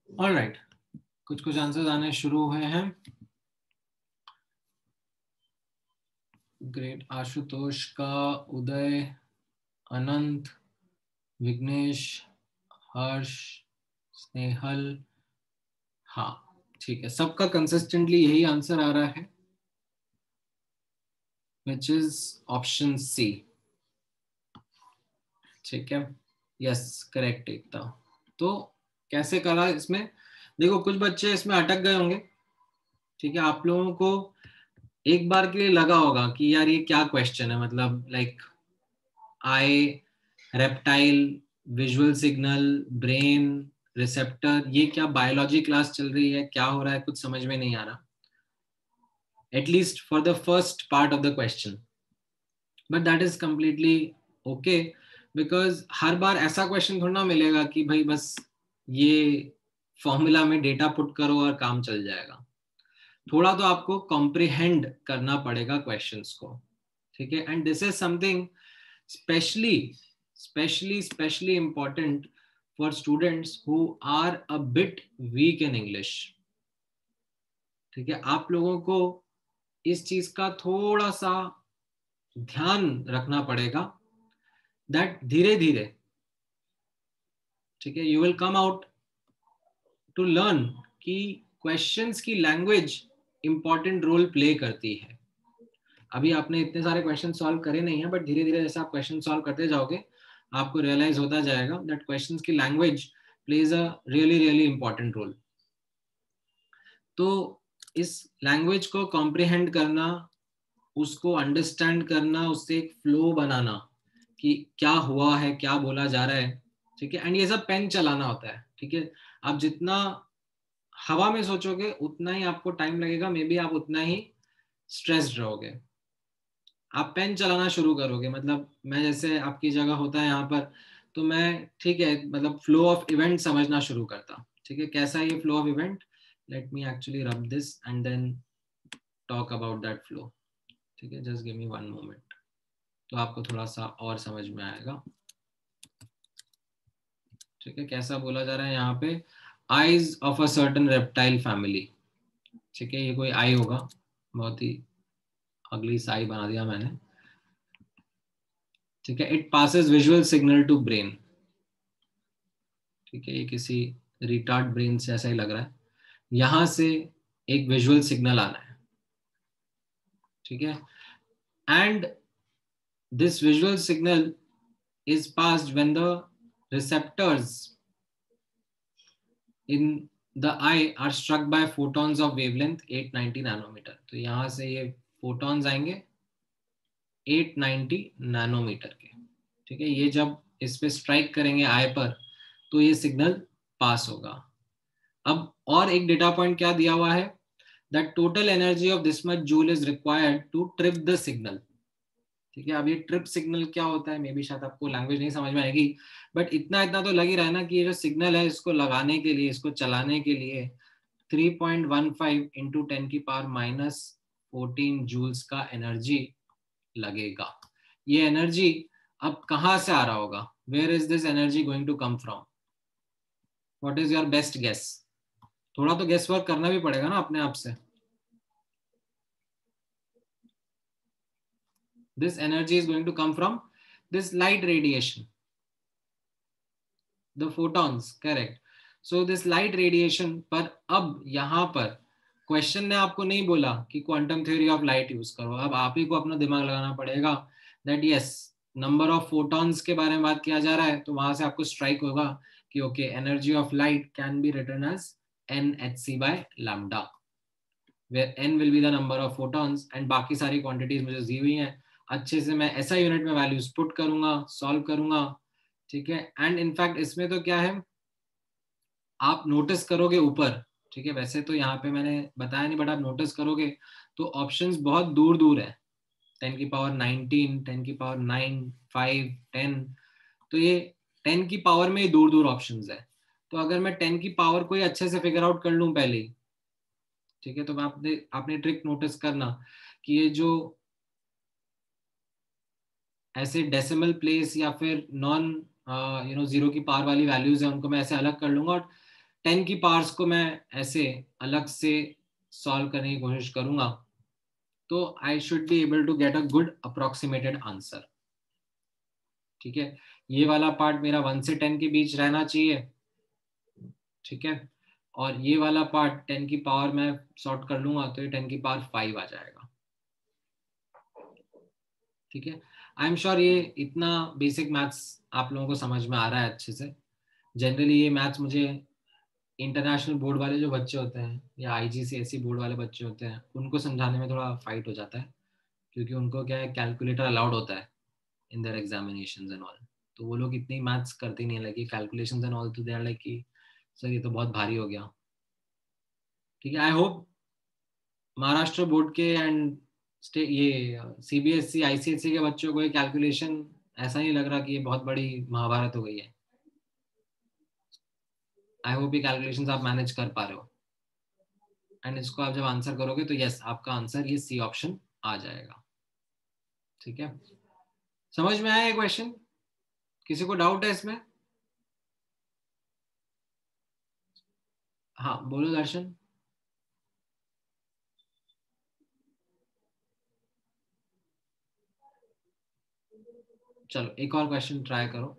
Alright, कुछ कुछ आंसर्स आने शुरू हुए हैं. ग्रेट. आशुतोष का, उदय, अनंत, विघ्नेश, हर्ष, स्नेहल. हाँ ठीक है, सबका कंसिस्टेंटली यही आंसर आ रहा है, विच इज ऑप्शन सी. ठीक है, यस करेक्ट एकता. तो कैसे करा इसमें, देखो कुछ बच्चे इसमें अटक गए होंगे. ठीक है, आप लोगों को एक बार के लिए लगा होगा कि यार ये क्या क्वेश्चन है, मतलब like eye, reptile, visual signal, brain, receptor, ये क्या बायोलॉजी क्लास चल रही है, क्या हो रहा है, कुछ समझ में नहीं आ रहा, at least for the first part of the question. But that is completely okay, because हर बार ऐसा क्वेश्चन थोड़ा ना मिलेगा कि भाई बस ये फॉर्मूला में डेटा पुट करो और काम चल जाएगा. थोड़ा तो आपको कॉम्प्रिहेंड करना पड़ेगा क्वेश्चंस को. ठीक है, and this is something specially important for students who are a bit weak in English. ठीक है, आप लोगों को इस चीज का थोड़ा सा ध्यान रखना पड़ेगा, दैट धीरे धीरे, ठीक है, you will come out to learn कि क्वेश्चंस की लैंग्वेज इंपॉर्टेंट रोल प्ले करती है. अभी आपने इतने सारे क्वेश्चन सॉल्व करे नहीं है, बट धीरे धीरे जैसे आप क्वेश्चन सॉल्व करते जाओगे आपको रियलाइज होता जाएगा दैट क्वेश्चंस की language plays a really really important role. तो इस लैंग्वेज को कॉम्प्रिहेंड करना, उसको अंडरस्टैंड करना, उससे एक फ्लो बनाना कि क्या हुआ है, क्या बोला जा रहा है. ठीक है, एंड ये सब पेन चलाना होता है. ठीक है, आप जितना हवा में सोचोगे उतना ही आपको टाइम लगेगा, मे बी आप उतना ही स्ट्रेस्ड रहोगे. आप पेन चलाना शुरू करोगे, मतलब मैं जैसे आपकी जगह होता है यहाँ पर, तो मैं ठीक है मतलब फ्लो ऑफ इवेंट समझना शुरू करता. ठीक है, कैसा है ये flow of event, let me actually rub this and then talk about that flow. ठीक है, just give me one moment, तो आपको थोड़ा सा और समझ में आएगा. ठीक है, कैसा बोला जा रहा है यहाँ पे, eyes of a certain reptile family. ठीक है, ये कोई आई होगा, बहुत ही अगली सा आई बना दिया मैंने. ठीक है, it passes visual signal to brain. ठीक है, ये किसी रिटार्ड ब्रेन से ऐसा ही लग रहा है, यहां से एक विजुअल सिग्नल आना है. ठीक है, and this visual signal is passed when the receptors in the eye are struck by photons of wavelength 890 nanometre. तो यहां से ये फोटॉन्स आएंगे 890 नैनोमीटर के. ठीक है, ये जब इस पे स्ट्राइक करेंगे आई पर तो ये सिग्नल पास होगा. अब और एक डेटा पॉइंट क्या दिया हुआ है, that total energy of this much joule is required to trip the signal. ठीक है, अब ये ट्रिप सिग्नल क्या होता है, मे बी शायद आपको लैंग्वेज नहीं समझ में आएगी, बट इतना इतना तो लग ही रहा है ना कि ये जो सिग्नल है इसको लगाने के लिए, इसको चलाने के लिए 3.15 इंटू 10 की पावर माइनस 14 जूल्स का एनर्जी लगेगा. ये एनर्जी अब कहाँ से आ रहा होगा, where is this energy going to come from, what is your best guess. थोड़ा तो गेस वर्क करना भी पड़ेगा ना अपने आप से. This energy is going to come from this light radiation, the photons, correct. So this light radiation पर अब यहाँ पर क्वेश्चन ने आपको नहीं बोला कि quantum theory of light use करो, अब आप ही को अपना दिमाग लगाना पड़ेगा that yes number of photons के बारे में बात किया जा रहा है, तो वहां से आपको स्ट्राइक होगा कि okay energy of light can be written as nhc by lambda, where n will be the number of photons and बाकी सारी क्वांटिटीज मुझे दी हुई हैं. अच्छे से मैं ऐसा यूनिट में वैल्यूज पुट करूंगा, सॉल्व करूंगा. ठीक है, एंड इनफैक्ट इसमें तो क्या है, आप नोटिस करोगे ऊपर. ठीक है, वैसे तो यहाँ पे मैंने बताया नहीं, बट आप नोटिस करोगे तो ऑप्शंस बहुत दूर दूर है, 10 की पावर 19, 10 की पावर 9, 5, 10. तो ये 10 की पावर में ही दूर दूर ऑप्शंस है. तो अगर मैं 10 की पावर को ही अच्छे से फिगर आउट कर लूं पहले ही, ठीक है, तो आपने ट्रिक नोटिस करना कि ये जो ऐसे डेसिमल प्लेस या फिर नॉन जीरो की पावर वाली वैल्यूज है उनको मैं ऐसे अलग कर लूंगा, और 10 की पावर्स को मैं ऐसे अलग से सॉल्व करने की कोशिश करूंगा तो I should be able to get a good approximated answer. ठीक है, ये वाला पार्ट मेरा 1 से 10 के बीच रहना चाहिए. ठीक है, और ये वाला पार्ट 10 की पावर में सॉर्ट कर लूंगा तो ये 10 की पावर 5 आ जाएगा. ठीक है, आई एम श्योर ये इतना बेसिक मैथ्स आप लोगों को समझ में आ रहा है अच्छे से. जनरली ये मैथ्स मुझे इंटरनेशनल बोर्ड वाले जो बच्चे होते हैं या IGCSE बोर्ड वाले बच्चे होते हैं उनको समझाने में थोड़ा फाइट हो जाता है, क्योंकि उनको क्या है, कैलकुलेटर अलाउड होता है in their examinations and all. तो वो लोग इतनी मैथ्स करते नहीं, लगे कैलकुलेशंस एंड ऑल, तो दे आर लाइक कि सर ये तो बहुत भारी हो गया. ठीक है, आई होप महाराष्ट्र बोर्ड के एंड ये CBSE ICSE के बच्चों को ये कैलकुलेशन ऐसा नहीं लग रहा कि ये बहुत बड़ी महाभारत हो गई है. आई होप ये कैलकुलेशंस आप मैनेज कर पा रहे हो. एंड इसको आप जब आंसर करोगे तो यस, आपका आंसर ये C ऑप्शन आ जाएगा. ठीक है, समझ में आया ये क्वेश्चन? किसी को डाउट है इसमें? हाँ बोलो दर्शन. चलो एक और क्वेश्चन ट्राई करो.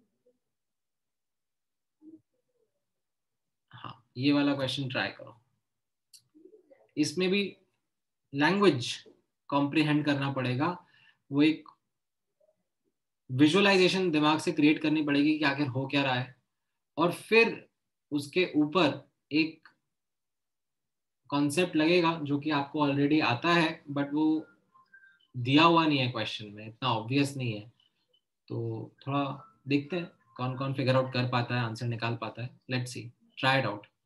हाँ ये वाला क्वेश्चन ट्राई करो. इसमें भी लैंग्वेज कॉम्प्रिहेंड करना पड़ेगा. वो एक विजुअलाइजेशन दिमाग से क्रिएट करनी पड़ेगी कि आखिर हो क्या रहा है, और फिर उसके ऊपर एक कॉन्सेप्ट लगेगा जो कि आपको ऑलरेडी आता है बट वो दिया हुआ नहीं है क्वेश्चन में, इतना ऑब्वियस नहीं है. तो थोड़ा देखते हैं कौन कौन फिगर आउट कर पाता है, आंसर निकाल पाता है. Let's see, try it out.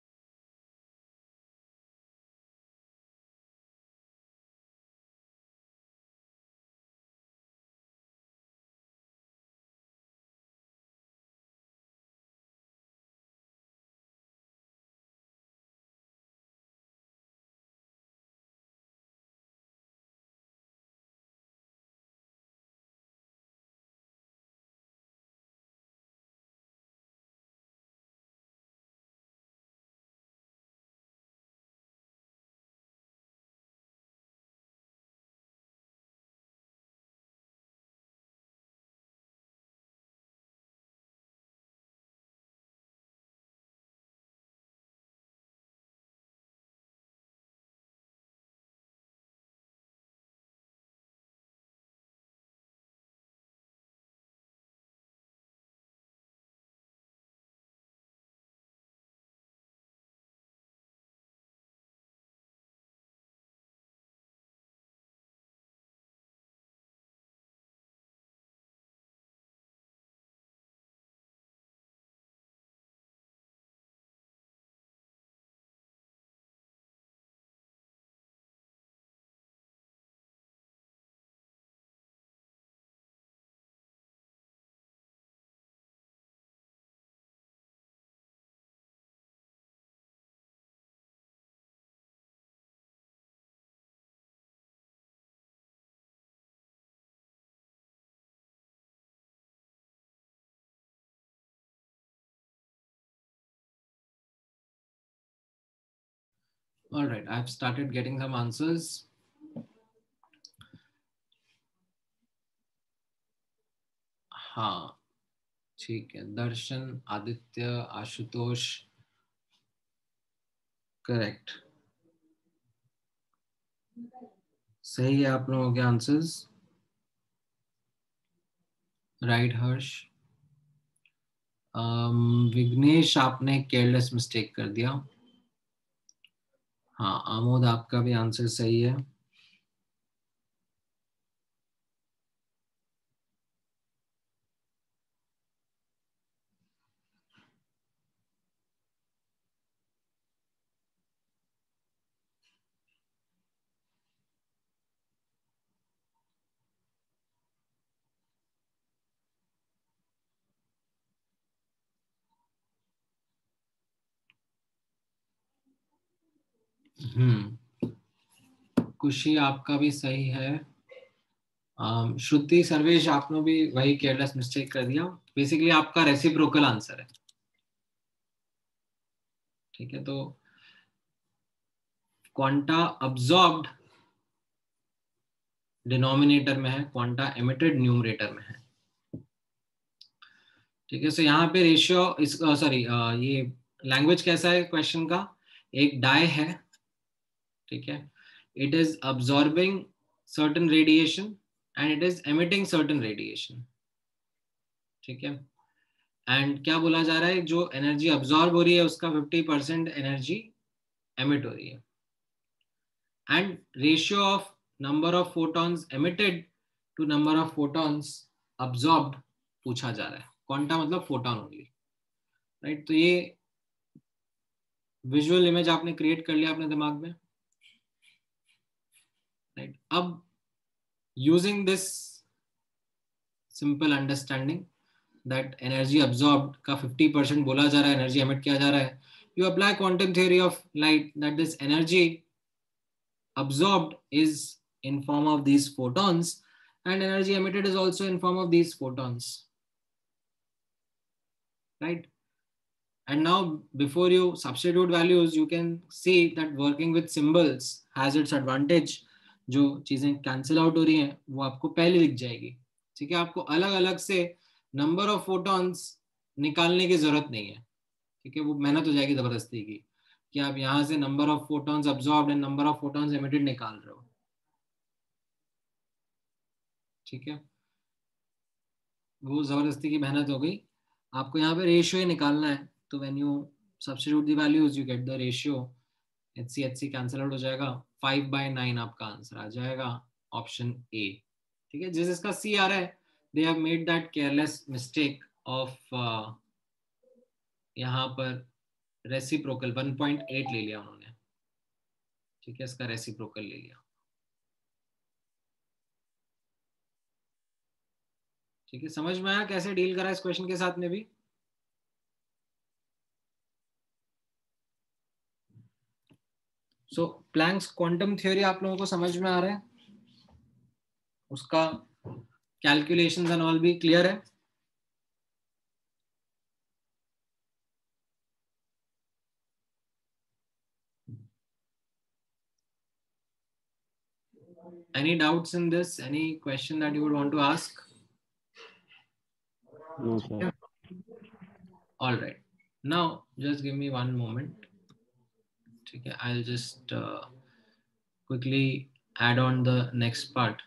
All right, I've started getting some answers. हाँ ठीक है, दर्शन, आदित्य, आशुतोष, करेक्ट, सही है आप लोगों के आंसर्स. राइट हर्ष. विघ्नेश आपने केयरलेस मिस्टेक कर दिया. हाँ आमोद आपका भी आंसर सही है. खुशी आपका भी सही है. श्रुति, सर्वेश आपने भी वही केयरलेस मिस्टेक कर दिया. बेसिकली आपका रेसिप्रोकल आंसर है. ठीक है, तो क्वांटा अब्जॉर्ब्ड डिनोमिनेटर में है, क्वांटा एमिटेड न्यूमरेटर में है। ठीक है, सो यहाँ पे रेशियो इस सॉरी ये लैंग्वेज कैसा है क्वेश्चन का, एक डाई है, ठीक है, it is absorbing certain radiation and it is emitting certain radiation, ठीक है, एंड क्या बोला जा रहा है, जो एनर्जी अब्सॉर्ब हो रही है उसका 50% एनर्जी एमिट हो रही है, and ratio of number of photons emitted to number of photons absorbed पूछा जा रहा है, क्वांटा मतलब फोटॉन ओनली, राइट। तो ये विजुअल इमेज आपने क्रिएट कर लिया अपने दिमाग में, राइट। अब using this simple understanding that energy absorbed का 50% बोला जा रहा है, एनर्जी एमिट किया जा रहा है, you apply quantum theory of light that this energy absorbed is in form of these photons and energy emitted is also in form of these photons, right? And now before you substitute values you can see that working with symbols has its advantage, जो चीजें cancel out हो रही हैं वो आपको पहले दिख जाएगी, ठीक है, आपको अलग अलग से नंबर ऑफ फोटॉन्स निकालने की जरूरत नहीं है, ठीक है, वो मेहनत हो जाएगी जबरदस्ती की कि आप यहाँ से number of photons absorbed and number of photons emitted निकाल रहे हो, ठीक है, वो जबरदस्ती की मेहनत हो गई, आपको यहाँ पे रेशियो ही निकालना है, तो when you substitute the values you get the ratio, H C cancel out हो जाएगा, 5/9 आपका आंसर आ जाएगा, ऑप्शन ए, ठीक है। जिस इसका सी आ रहा है they have made that careless mistake of यहाँ पर रेसिप्रोकल 1.8 ले लिया उन्होंने, ठीक है, इसका रेसिप्रोकल ले लिया, ठीक है, समझ में आया कैसे डील करा इस क्वेश्चन के साथ में भी। सो प्लैंक्स क्वांटम थ्योरी आप लोगों को समझ में आ रहा है, उसका कैलकुलेशंस एंड ऑल भी क्लियर है। Any doubts in this? Any question that you would want to ask? No, sir. All right. Now, just give me one moment. Okay, I'll just quickly add on the next part.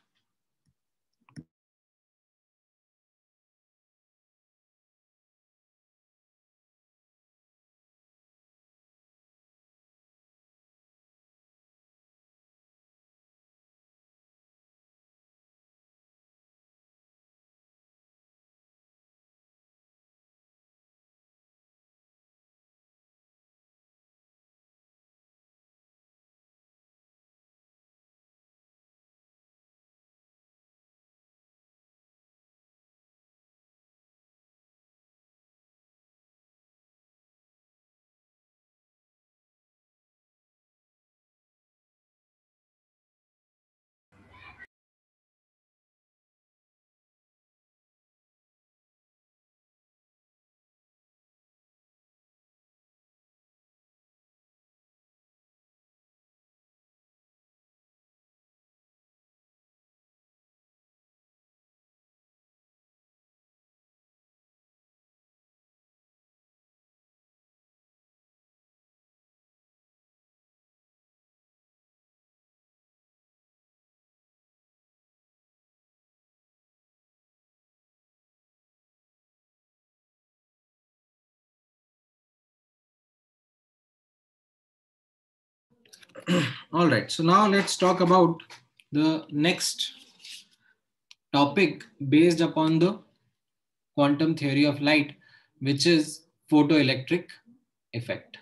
All right, so now let's talk about the next topic based upon the quantum theory of light, which is photoelectric effect.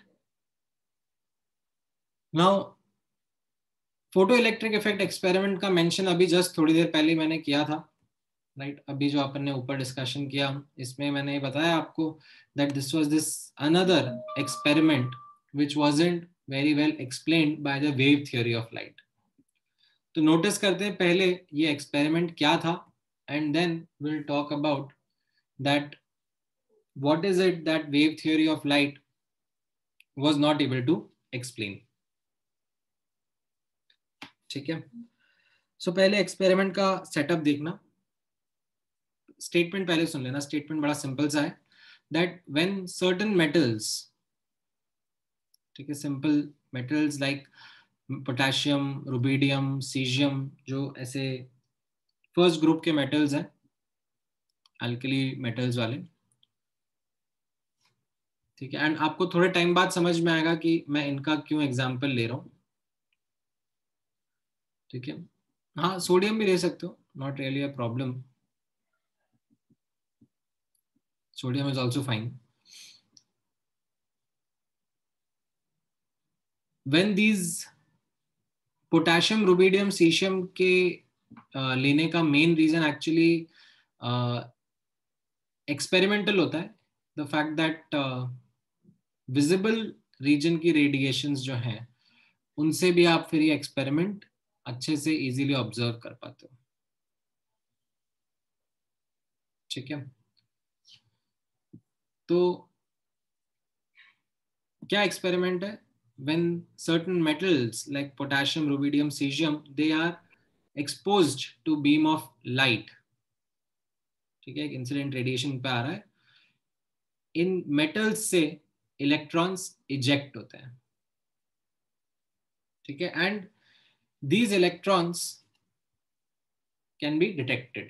Now, photoelectric effect experiment का mention अभी just थोड़ी देर पहले मैंने किया था, right. अभी जो अपन ने ऊपर डिस्कशन किया इसमें मैंने बताया आपको that this was this another experiment which wasn't very well explained by the wave theory of light. तो नोटिस करते हैं पहले ये एक्सपेरिमेंट क्या था and then will talk about that what is it that wave theory of light was not able to explain. ठीक है, सो पहले एक्सपेरिमेंट का सेटअप देखना. स्टेटमेंट पहले सुन लेना. स्टेटमेंट बड़ा सिंपल सा है, दैट व्हेन सर्टेन मेटल्स, ठीक है, simple metals like potassium, rubidium, caesium, जो ऐसे फर्स्ट ग्रुप के मेटल्स हैं, अल्कली मेटल्स वाले, ठीक है. एंड आपको थोड़े टाइम बाद समझ में आएगा कि मैं इनका क्यों एग्जांपल ले रहा हूं. ठीक है, हाँ सोडियम भी ले सकते हो, not really a problem. Sodium is also fine. When these potassium, rubidium, caesium के लेने का मेन रीजन एक्चुअली एक्सपेरिमेंटल होता है. The fact that visible region की रेडिएशंस जो हैं, उनसे भी आप फिर ये एक्सपेरिमेंट अच्छे से इजीली ऑब्जर्व कर पाते हो. ठीक है, तो क्या एक्सपेरिमेंट है? when certain metals like potassium, rubidium, cesium, they are exposed to beam of light. ठीक है, एक इंसिडेंट रेडिएशन पे आ रहा है, इन मेटल्स से इलेक्ट्रॉन्स इजेक्ट होते हैं. ठीक है, and these electrons can be detected.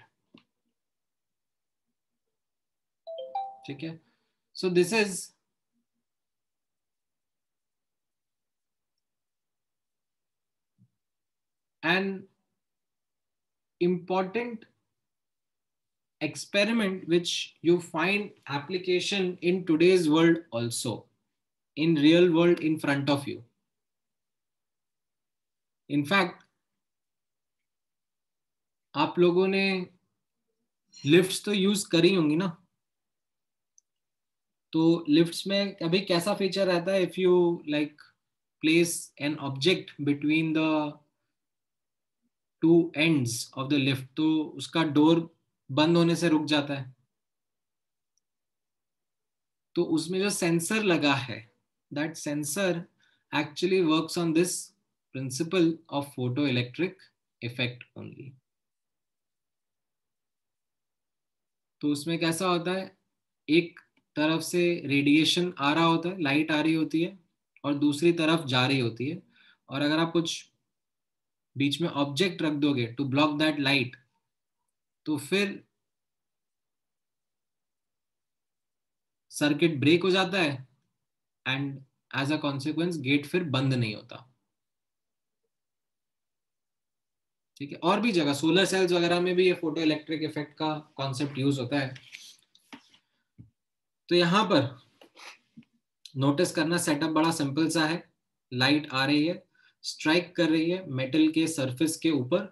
ठीक है, so this is an important experiment which you find application in today's world also, in real world in front of you. In fact, आप लोगों ने lifts तो यूज करी होंगी ना. तो लिफ्ट्स में अभी कैसा फीचर रहता है, if you like place an object between the two ends of the lift, तो उसका डोर बंद होने से रुक जाता है. तो उसमें जो सेंसर लगा है, that sensor actually works on this principle of photo electric effect only. तो उसमें कैसा होता है, एक तरफ से रेडिएशन आ रहा होता है, लाइट आ रही होती है, और दूसरी तरफ जा रही होती है. और अगर आप कुछ बीच में ऑब्जेक्ट रख दोगे टू ब्लॉक दैट लाइट, तो फिर सर्किट ब्रेक हो जाता है, and as a consequence gate फिर बंद नहीं होता. ठीक है, और भी जगह सोलर सेल्स वगैरह में भी ये फोटो इलेक्ट्रिक इफेक्ट का कॉन्सेप्ट यूज होता है. तो यहां पर नोटिस करना, सेटअप बड़ा सिंपल सा है. लाइट आ रही है, स्ट्राइक कर रही है मेटल के सरफेस के ऊपर,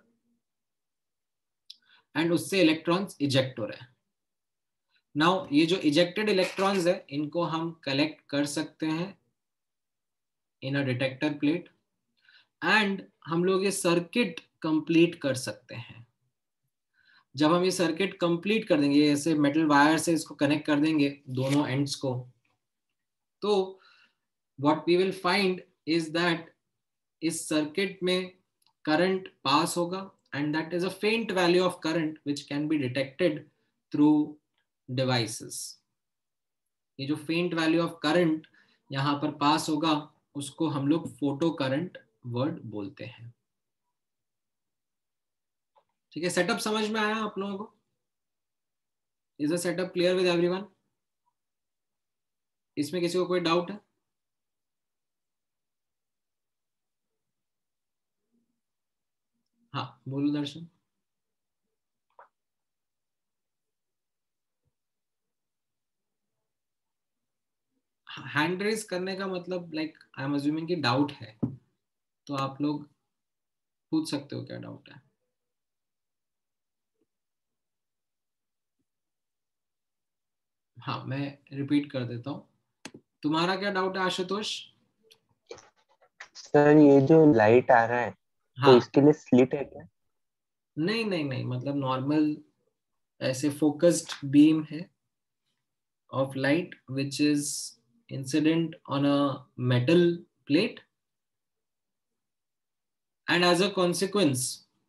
एंड उससे इलेक्ट्रॉन्स इजेक्ट हो रहे हैं. नाउ ये जो इजेक्टेड इलेक्ट्रॉन्स है, इनको हम कलेक्ट कर सकते हैं in a detector plate, and हम लोग ये सर्किट कंप्लीट कर सकते हैं. जब हम ये सर्किट कंप्लीट कर देंगे, ऐसे मेटल वायर से इसको कनेक्ट कर देंगे दोनों एंड्स को, तो what we will find is that इस सर्किट में करंट पास होगा, and that is a faint value of current which can be detected through devices. ये जो फेंट वैल्यू ऑफ करंट यहां पर पास होगा, उसको हम लोग फोटो करंट वर्ड बोलते हैं. ठीक है, सेटअप समझ में आया आप लोगों को? Is the setup clear with everyone? इसमें किसी को कोई डाउट है? हाँ बोलो दर्शन. हैंड रेज करने का मतलब लाइक आई एम अज्यूमिंग कि डाउट है, तो आप लोग पूछ सकते हो क्या डाउट है. हाँ मैं रिपीट कर देता हूँ. तुम्हारा क्या डाउट है आशुतोष? सर ये जो लाइट आ रहा है, तो हाँ, इसके लिए स्लिट है क्या? नहीं नहीं नहीं, मतलब नॉर्मल ऐसे फोकस्ड बीम है of light which is incident on a metal plate, and as a consequence,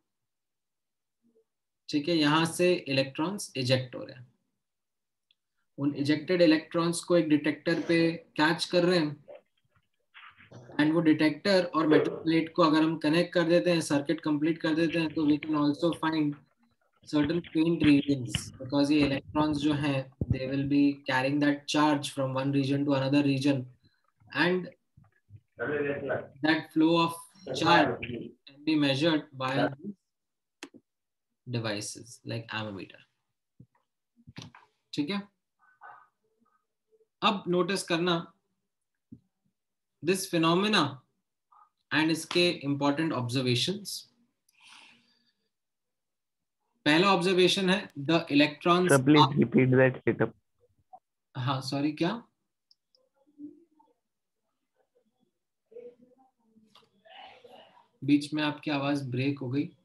ठीक है, यहां से इलेक्ट्रॉन्स इजेक्ट हो रहे हैं. उन इजेक्टेड इलेक्ट्रॉन्स को एक डिटेक्टर पे कैच कर रहे हैं, एंड वो डिटेक्टर और मेटल प्लेट को अगर हम कनेक्ट कर देते हैं, सर्किट कंप्लीट कर देते हैं, तो we can also find certain faint regions, because ये electrons जो हैं, they will be carrying that charge from one region to another region, and that flow of charge can be measured by devices like ammeter. ठीक है. अब notice करना this phenomena and इसके important observations. पहला observation है the electrons. Please repeat that setup. हाँ sorry, क्या? बीच में आपकी आवाज ब्रेक हो गई.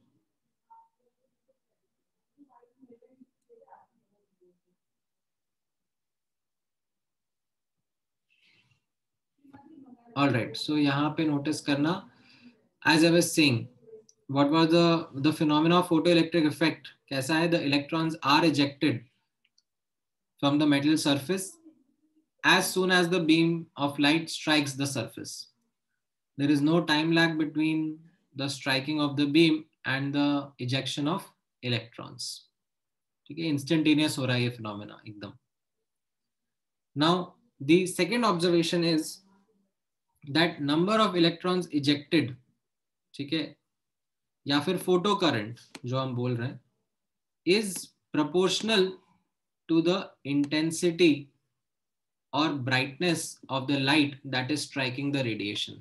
ऑल राइट, सो यहाँ पे नोटिस करना, as I was saying, what was the phenomena of photoelectric effect. कैसा है? The electrons are ejected from the metal surface as soon as the beam of light strikes the surface. There is no time lag between the striking of the beam and the ejection of electrons. ठीक है, instantaneous हो रहा है ये phenomena एकदम. Now the second observation is that number of electrons ejected, ठीक है, या फिर फोटो करंट जो हम बोल रहे हैं, is proportional to the intensity और brightness of the light that is striking the radiation.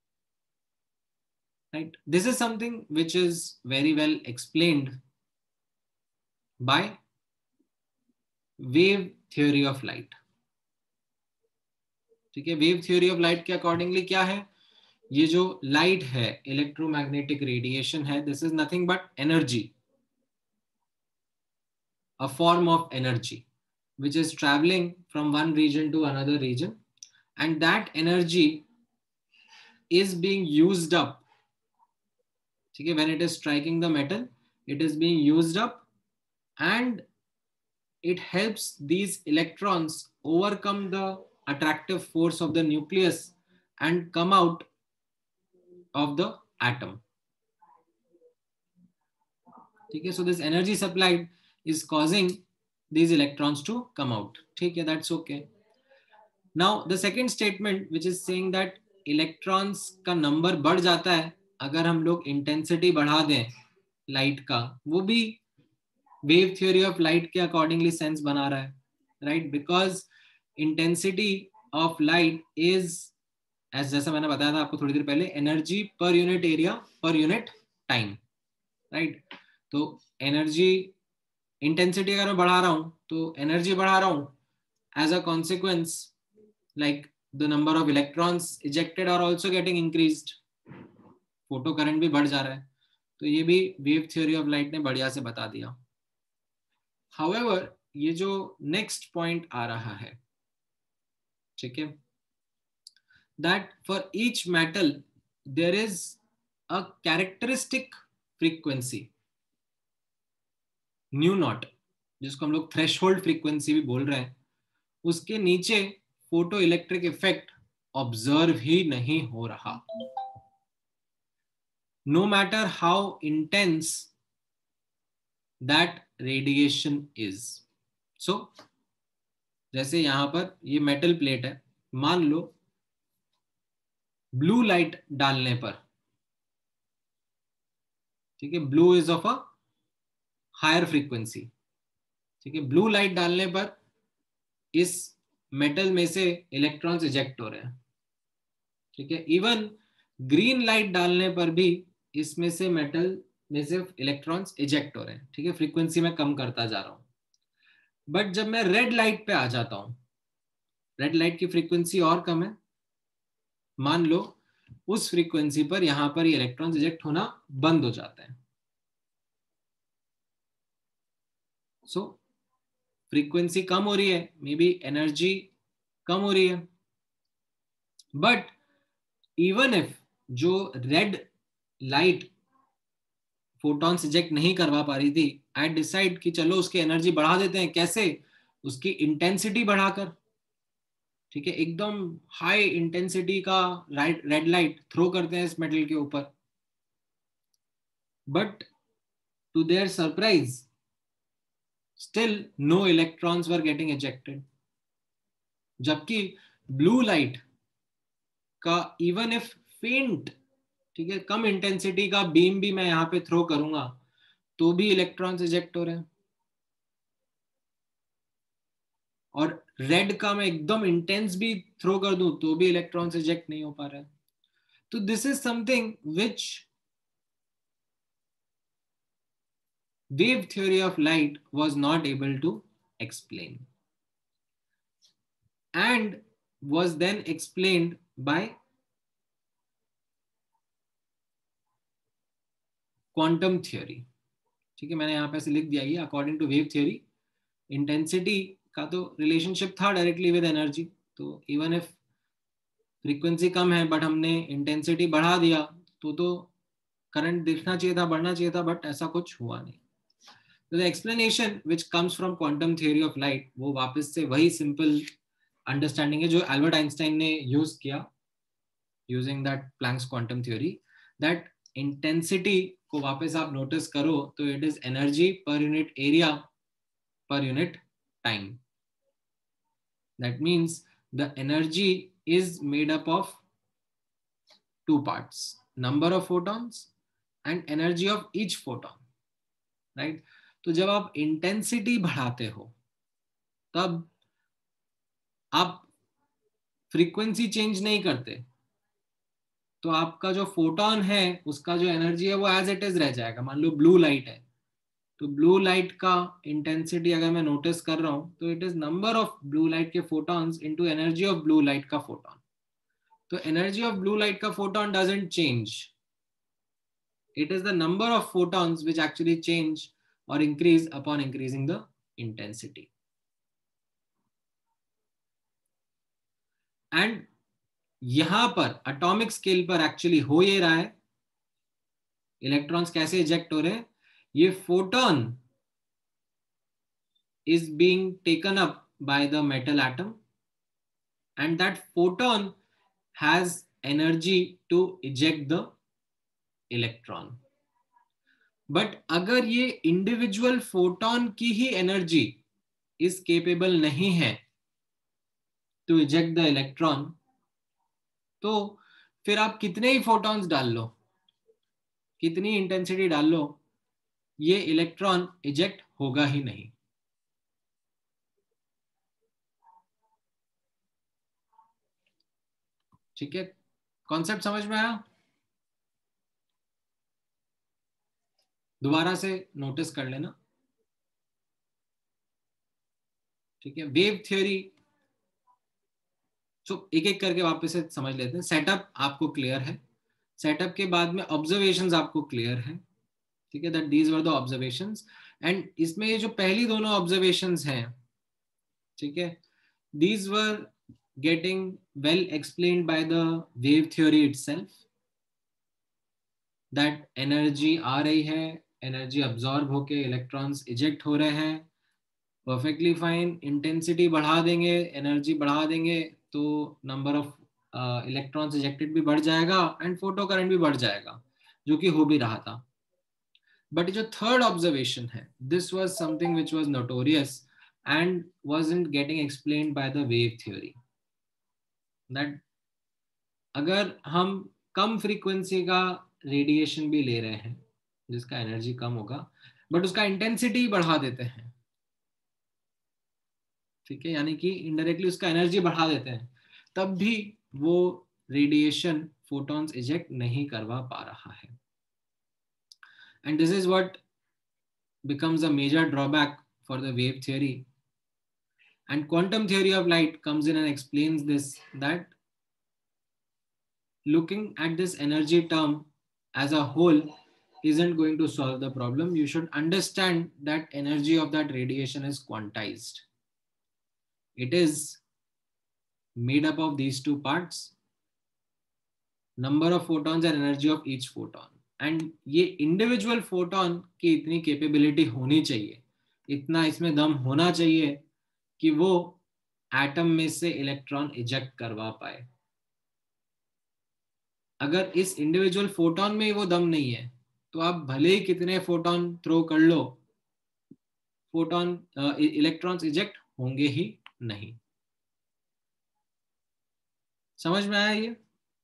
Right, this is something which is very well explained by wave theory of light. ठीक है, वेव थ्योरी ऑफ लाइट के accordingly क्या है? ये जो light है, electromagnetic radiation है, this is nothing but energy, a form of energy which is traveling from one region to another region, and that energy is being used up. ठीक है, when it is striking the metal, it is being used up, and it helps these electrons overcome the attractive force of the nucleus and come out of the atom. ठीक है, so this energy supplied is causing these electrons to come out. ठीक है, that's okay. Now the second statement which is saying that electrons का number बढ़ जाता है अगर हम लोग intensity बढ़ा दें light का, वो भी wave theory of light के accordingly sense बना रहा है, right? Because intensity of light is, as जैसा मैंने बताया था आपको थोड़ी देर पहले, energy per unit area per unit time, right? तो energy इंटेंसिटी अगर मैं बढ़ा रहा हूं तो एनर्जी बढ़ा रहा हूं, as a consequence like the number of electrons ejected are also getting increased, photo current भी बढ़ जा रहा है. तो ये भी वेव थ्योरी ऑफ लाइट ने बढ़िया से बता दिया. हाउएवर, ये जो नेक्स्ट पॉइंट आ रहा है, ठीक है, that for each metal there is a characteristic frequency nu naught, जिसको हम लोग थ्रेशोल्ड फ्रीक्वेंसी भी बोल रहे हैं, उसके नीचे फोटो इलेक्ट्रिक इफेक्ट ऑब्जर्व ही नहीं हो रहा, no matter how intense that radiation is. So जैसे यहां पर ये मेटल प्लेट है, मान लो ब्लू लाइट डालने पर, ठीक है, blue is of a higher frequency, ठीक है, ब्लू लाइट डालने पर इस मेटल में से इलेक्ट्रॉन्स इजेक्ट हो रहे हैं. ठीक है, इवन ग्रीन लाइट डालने पर भी इसमें से मेटल में से इलेक्ट्रॉन्स इजेक्ट हो रहे हैं. ठीक है, फ्रीक्वेंसी में कम करता जा रहा हूं. बट जब मैं रेड लाइट पे आ जाता हूं, रेड लाइट की फ्रीक्वेंसी और कम है, मान लो उस फ्रीक्वेंसी पर यहां पर ये इलेक्ट्रॉन्स इजेक्ट होना बंद हो जाते हैं. सो फ्रीक्वेंसी कम हो रही है, मे बी एनर्जी कम हो रही है, बट इवन इफ जो रेड लाइट फोटॉन्स इजेक्ट नहीं करवा पा रही थी, आई डिसाइड कि चलो उसकी एनर्जी बढ़ा देते हैं. कैसे? उसकी इंटेंसिटी बढ़ाकर. ठीक है, एकदम हाई इंटेंसिटी का रेड लाइट थ्रो करते हैं इस मेटल के ऊपर. But to their surprise still no electrons were getting ejected. जबकि ब्लू लाइट का इवन इफ फेंट, ठीक है, कम इंटेंसिटी का बीम भी मैं यहां पे थ्रो करूंगा तो भी इलेक्ट्रॉन्स इजेक्ट हो रहे हैं. और रेड का मैं एकदम इंटेंस भी थ्रो कर दूं तो भी इलेक्ट्रॉन्स इजेक्ट नहीं हो पा रहे हैं. तो this is something which wave theory of light was not able to explain, and was then explained by quantum theory. ठीक है, मैंने यहां पे से लिख दिया, according to wave theory intensity का तो रिलेशनशिप था डायरेक्टली विद एनर्जी. तो इवन इफ फ्रीक्वेंसी कम है बट हमने इंटेंसिटी बढ़ा दिया तो करंट दिखना चाहिए था, बढ़ना चाहिए था, बट ऐसा कुछ हुआ नहीं. तो the explanation which comes from quantum theory of light, वो वापस से वही सिंपल अंडरस्टैंडिंग है जो एल्बर्ट आइंस्टाइन ने यूज किया using that Planck's quantum theory. That intensity को वापस आप नोटिस करो तो it is energy per unit area per unit time. That means the energy is made up of two parts: number of photons and energy of each photon. Right? तो जब आप intensity बढ़ाते हो तब आप फ्रीक्वेंसी चेंज नहीं करते, तो आपका जो फोटोन है उसका जो एनर्जी है वो एज इट इज रह जाएगा. मान लो ब्लू लाइट है, तो ब्लू लाइट का इंटेंसिटी अगर मैं नोटिस कर रहा हूं तो it is number of blue light के photons into energy of blue light का फोटॉन. तो एनर्जी ऑफ ब्लू लाइट का photon doesn't change, it is the number of photons which actually change और increase upon increasing the intensity. And यहां पर atomic scale पर actually हो ये रहा है. इलेक्ट्रॉन्स कैसे इजेक्ट हो रहे हैं? ये photon is being taken up by the metal atom, and that photon has energy to eject the electron. But अगर ये इंडिविजुअल फोटॉन की ही एनर्जी इज केपेबल नहीं है टू इजेक्ट द इलेक्ट्रॉन, तो फिर आप कितने ही फोटॉन्स डाल लो, कितनी इंटेंसिटी डाल लो, ये इलेक्ट्रॉन इजेक्ट होगा ही नहीं. ठीक है, कॉन्सेप्ट समझ में आया? दोबारा से नोटिस कर लेना. ठीक है, वेव थ्योरी, तो एक एक करके वापस से समझ लेते हैं. सेटअप आपको क्लियर है, सेटअप के बाद में ऑब्जर्वेशंस आपको क्लियर है. ठीक है, that these were the observations. And इसमें ये जो पहली दोनों ऑब्जर्वेशंस हैं, ठीक है, these were getting well explained by the wave theory itself. That energy आ रही है, एनर्जी अब्सॉर्ब होके इलेक्ट्रॉन्स इजेक्ट हो रहे हैं, परफेक्टली फाइन. इंटेंसिटी बढ़ा देंगे, एनर्जी बढ़ा देंगे तो नंबर ऑफ इलेक्ट्रॉन्स इजेक्टेड भी बढ़ जाएगा एंड फोटो करंट भी बढ़ जाएगा, जो कि हो भी रहा था. बट जो थर्ड ऑब्जर्वेशन है, this was something which was notorious and wasn't getting explained by the wave theory. That अगर हम कम फ्रीक्वेंसी का रेडिएशन भी ले रहे हैं जिसका एनर्जी कम होगा बट उसका इंटेंसिटी बढ़ा देते हैं, ठीक है, यानी कि इनडायरेक्टली उसका एनर्जी बढ़ा देते हैं, तब भी वो रेडिएशन फोटॉन्स इजेक्ट नहीं करवा पा रहा है. And this is what becomes a major drawback for the wave theory. And quantum theory of light comes in and explains this, that looking at this energy term as a whole isn't going to solve the problem. You should understand that energy of that radiation is quantized. It is made up of these two parts, number of photons and energy of each photon. And ये individual photon की इतनी capability होनी चाहिए, इतना इसमें दम होना चाहिए कि वो एटम में से इलेक्ट्रॉन इजेक्ट करवा पाए। अगर इस इंडिविजुअल फोटॉन में वो दम नहीं है तो आप भले ही कितने फोटॉन थ्रो कर लो, फोटॉन इलेक्ट्रॉन्स इजेक्ट होंगे ही नहीं। समझ में आया ये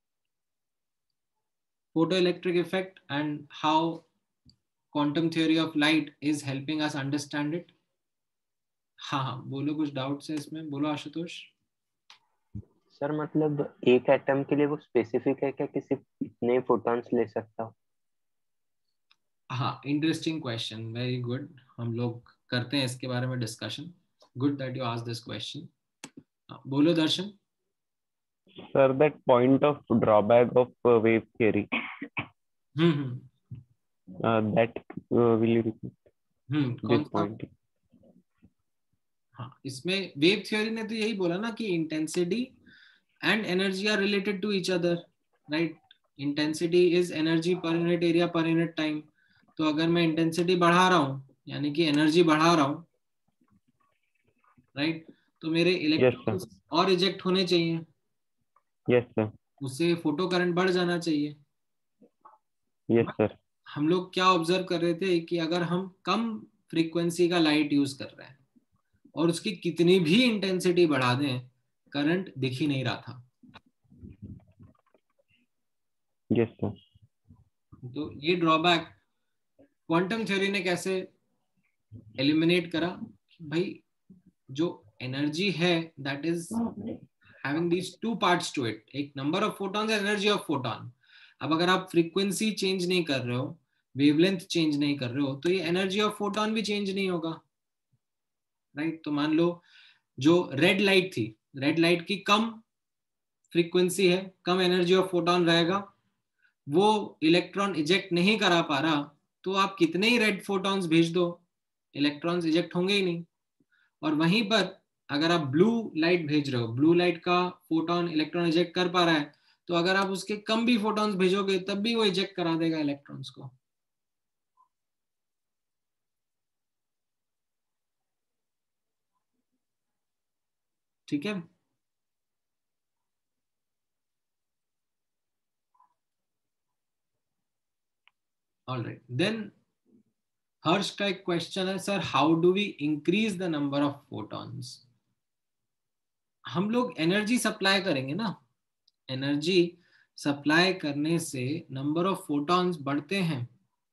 photoelectric effect and how quantum theory of light is helping us understand it? हाँ हाँ बोलो, कुछ डाउट्स है इसमें, बोलो आशुतोष। सर मतलब एक एटम के लिए वो स्पेसिफिक है क्या कि सिर्फ इतने फोटॉन्स ले सकता हो? हाँ, इंटरेस्टिंग क्वेश्चन, वेरी गुड। हम लोग करते हैं इसके बारे में discussion. Good that you asked this question. बोलो Darshan. Sir, that point of drawback of wave theory, hmm that will you repeat कौन this सा? point? हाँ, इसमें वेव थ्योरी ने तो यही बोला ना कि intensity and energy are related to each other, right? Intensity is energy per unit area per unit time. तो अगर मैं इंटेंसिटी बढ़ा रहा हूँ यानी कि एनर्जी बढ़ा रहा हूँ, राइट, तो मेरे Yes, sir. इलेक्ट्रॉन्स और इजेक्ट होने चाहिए, Yes, sir. उससे फोटो करंट बढ़ जाना चाहिए। Yes, But sir. हम लोग क्या ऑब्जर्व कर रहे थे कि अगर हम कम फ्रीक्वेंसी का लाइट यूज कर रहे हैं और उसकी कितनी भी इंटेंसिटी बढ़ा दें, करंट दिख ही नहीं रहा था। Yes, sir. तो ये ड्रॉबैक क्वांटम थ्योरी ने कैसे एलिमिनेट करा कि भाई जो एनर्जी है that is having these two parts to it, एक number of photons and energy of photon. अब अगर आप फ्रीक्वेंसी चेंज नहीं कर रहे हो, वेवलेंथ चेंज नहीं कर रहे हो, तो ये एनर्जी ऑफ फोटॉन भी चेंज नहीं होगा, राइट? तो मान लो जो रेड लाइट थी, रेड लाइट की कम फ्रीक्वेंसी है, कम एनर्जी ऑफ फोटॉन रहेगा, वो इलेक्ट्रॉन इजेक्ट नहीं करा पा रहा, तो आप कितने ही रेड फोटॉन्स भेज दो, इलेक्ट्रॉन्स इजेक्ट होंगे ही नहीं। और वहीं पर अगर आप ब्लू लाइट भेज रहे हो, ब्लू लाइट का फोटोन इलेक्ट्रॉन इजेक्ट कर पा रहा है, तो अगर आप उसके कम भी फोटॉन्स भेजोगे तब भी वो इजेक्ट करा देगा इलेक्ट्रॉन्स को। ठीक है, ऑलराइट देन हर्ष का एक क्वेश्चन है, sir how do we increase the number of photons? हम लोग एनर्जी सप्लाई करेंगे ना, एनर्जी सप्लाई करने से नंबर ऑफ फोटॉन्स बढ़ते हैं।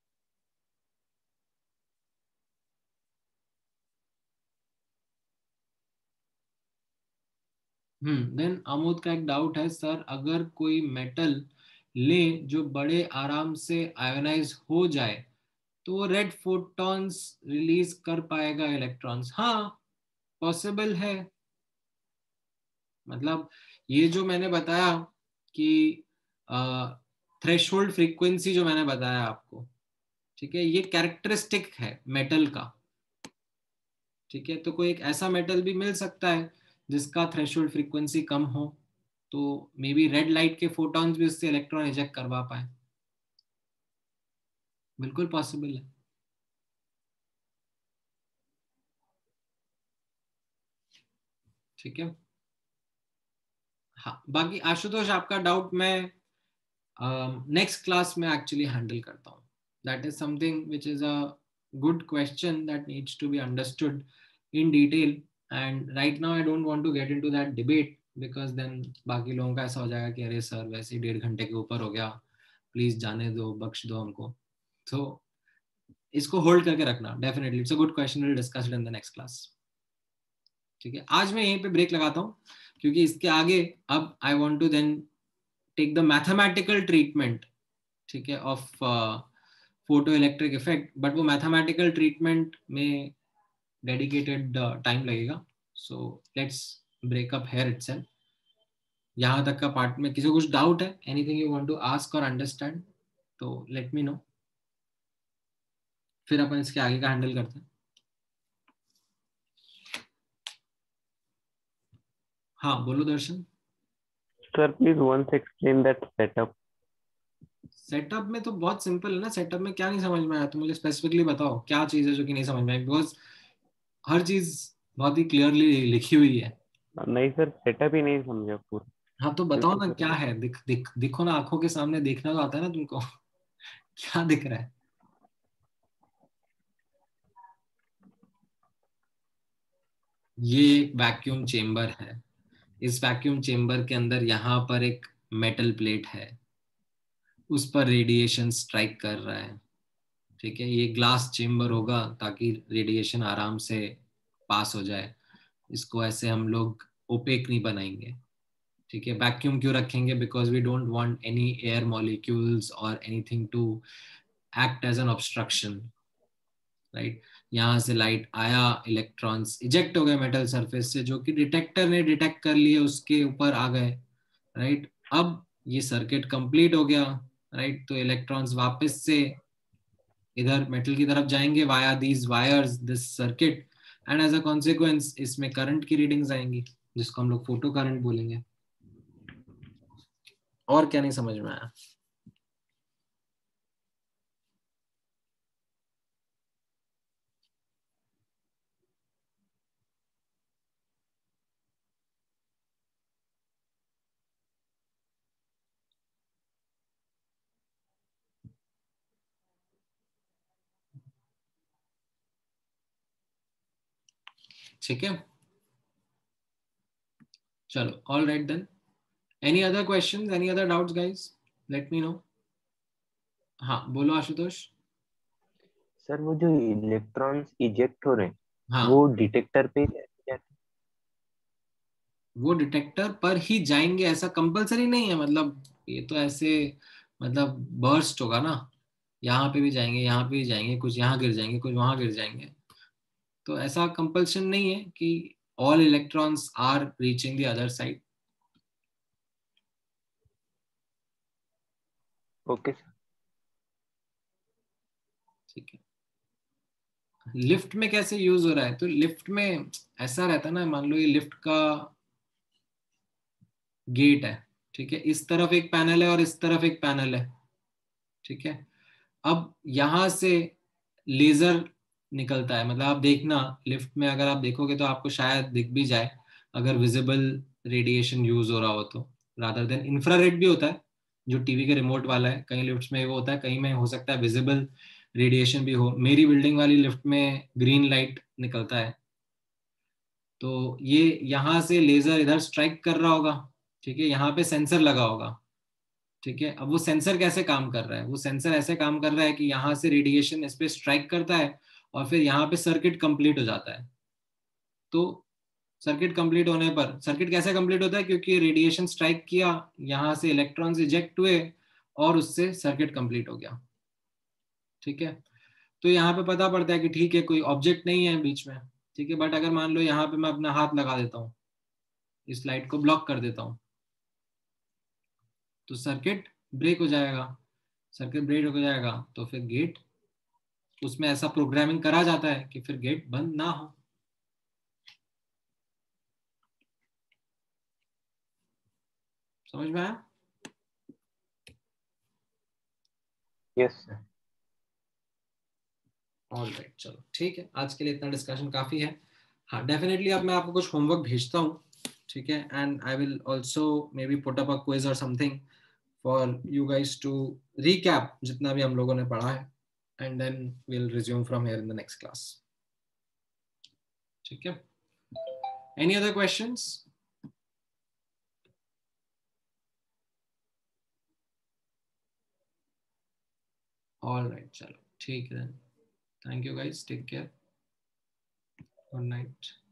देन आमोद का एक डाउट है, सर अगर कोई मेटल ले जो बड़े आराम से आयोनाइज हो जाए तो वो रेड फोटॉन्स रिलीज कर पाएगा इलेक्ट्रॉन्स? हाँ, पॉसिबल है। मतलब ये जो मैंने बताया कि थ्रेशोल्ड फ्रीक्वेंसी जो मैंने बताया आपको, ठीक है, ये कैरेक्टरिस्टिक है मेटल का। ठीक है, तो कोई एक ऐसा मेटल भी मिल सकता है जिसका थ्रेशोल्ड फ्रीक्वेंसी कम हो, तो मे बी रेड लाइट के फोटॉन्स भी उससे इलेक्ट्रॉन इजेक्ट करवा पाए। बिल्कुल पॉसिबल है। ठीक है, हाँ, बाकी आशुतोष आपका डाउट मैं नेक्स्ट क्लास में एक्चुअली हैंडल करता हूँ। That is something which is a good question that needs to be understood in detail, and right now I don't want to get into that debate because then बाकी लोगों का ऐसा हो जाएगा कि अरे सर वैसे ही 1.5 घंटे के ऊपर हो गया, प्लीज जाने दो, बख्श दो हमको। तो इसको होल्ड करके रखना, definitely it's a good question, will discuss it in the next class. ठीक है, आज मैं यहीं पे ब्रेक लगाता हूँ क्योंकि इसके आगे अब I want to then take the mathematical treatment, ठीक है, of photo electric effect, but वो मैथमेटिकल ट्रीटमेंट में डेडिकेटेड टाइम लगेगा। So let's break up here itself. यहाँ तक का पार्ट में किसी को कुछ डाउट है, anything you want to ask और अंडरस्टैंड, तो लेट मी नो, फिर अपन इसके आगे का हैंडल करते हैं। हाँ बोलो Darshan. Sir, please once explain that setup. Setup में तो बहुत सिंपल है ना, सेटअप में क्या नहीं समझ में आया, तो मुझे स्पेसिफिकली बताओ क्या चीज़ है जो कि नहीं समझ में आई, बिकॉज हर चीज़ बहुत ही क्लियरली लिखी हुई है। नहीं सर, सेटअप ही नहीं समझा पूरा। हाँ तो बताओ क्योंकि ना क्या सर है, दिखो ना, आंखों के सामने देखना तो आता है ना तुमको। क्या दिख रहा है? ये एक वैक्यूम चेम्बर है। इस वैक्यूम चेम्बर के अंदर यहाँ पर एक मेटल प्लेट है, उस पर रेडिएशन स्ट्राइक कर रहा है। ठीक है, ये ग्लास चेम्बर होगा ताकि रेडिएशन आराम से पास हो जाए। इसको ऐसे हम लोग ओपेक नहीं बनाएंगे। ठीक है, वैक्यूम क्यों रखेंगे? Because we don't want any air molecules और anything to act as an obstruction, right. यहाँ से लाइट आया, इलेक्ट्रॉन्स इजेक्ट हो गए मेटल सरफेस से, जो कि डिटेक्टर ने डिटेक्ट कर लिए, उसके ऊपर आ गए, राइट। अब ये सर्किट कंप्लीट हो गया, राइट। तो इलेक्ट्रॉन्स वापस से इधर मेटल की तरफ जाएंगे via these wires, this circuit, and as a consequence इसमें करंट की रीडिंग्स आएंगी, जिसको हम लोग फोटो करंट बोलेंगे। और क्या नहीं समझ में आया? ठीक है, चलो, all right then. Any other questions, any other doubts guys? Let me know. हाँ बोलो आशुतोष। सर वो जो इलेक्ट्रॉन्स इजेक्ट हो रहे हैं, हाँ, वो डिटेक्टर पे ही जाते वो डिटेक्टर पर ही जाएंगे ऐसा कंपलसरी नहीं है, मतलब ये तो ऐसे, मतलब बर्स्ट होगा ना, यहाँ पे भी जाएंगे, यहाँ पे भी जाएंगे, कुछ यहाँ गिर जाएंगे, कुछ वहां गिर जाएंगे। तो ऐसा कंपल्शन नहीं है कि all electrons are reaching the other side. हैं। Okay sir. ठीक है, लिफ्ट में कैसे यूज हो रहा है? तो लिफ्ट में ऐसा रहता है ना, मान लो ये लिफ्ट का गेट है, ठीक है, इस तरफ एक पैनल है और इस तरफ एक पैनल है, ठीक है। अब यहां से लेजर निकलता है, मतलब आप देखना लिफ्ट में, अगर आप देखोगे तो आपको शायद दिख भी जाए, अगर विजिबल रेडिएशन यूज हो रहा हो तो, रादर देन इंफ्रारेड भी होता है जो टीवी के रिमोट वाला है, कई लिफ्ट्स में वो होता है, कहीं में हो सकता है विजिबल रेडिएशन भी हो। मेरी बिल्डिंग वाली लिफ्ट में ग्रीन लाइट निकलता है, तो ये यहाँ से लेजर इधर स्ट्राइक कर रहा होगा, ठीक है, यहाँ पे सेंसर लगा होगा, ठीक है। अब वो सेंसर कैसे काम कर रहा है? वो सेंसर ऐसे काम कर रहा है कि यहाँ से रेडिएशन इस पे स्ट्राइक करता है और फिर यहाँ पे सर्किट कंप्लीट हो जाता है। तो सर्किट कंप्लीट होने पर, सर्किट कैसे कंप्लीट होता है? क्योंकि रेडिएशन स्ट्राइक किया, यहाँ से इलेक्ट्रॉन्स इजेक्ट हुए और उससे सर्किट कंप्लीट हो गया, ठीक है। तो यहाँ पे पता पड़ता है कि ठीक है, कोई ऑब्जेक्ट नहीं है बीच में, ठीक है। बट अगर मान लो यहाँ पे मैं अपना हाथ लगा देता हूँ, इस लाइट को ब्लॉक कर देता हूँ, तो सर्किट ब्रेक हो जाएगा। सर्किट ब्रेक हो जाएगा तो फिर गेट, उसमें ऐसा प्रोग्रामिंग करा जाता है कि फिर गेट बंद ना हो। समझ में आया? Yes sir. ऑलराइट, चलो ठीक है, आज के लिए इतना डिस्कशन काफी है। हाँ डेफिनेटली, अब मैं आपको कुछ होमवर्क भेजता हूँ, ठीक है, and I will also maybe put up a quiz और something for you guys to recap जितना भी हम लोगों ने पढ़ा है, and then will resume from here in the next class. ठीक है, एनी अदर क्वेश्चंस? ऑलराइट, चलो ठीक है, thank you guys, take care, good night.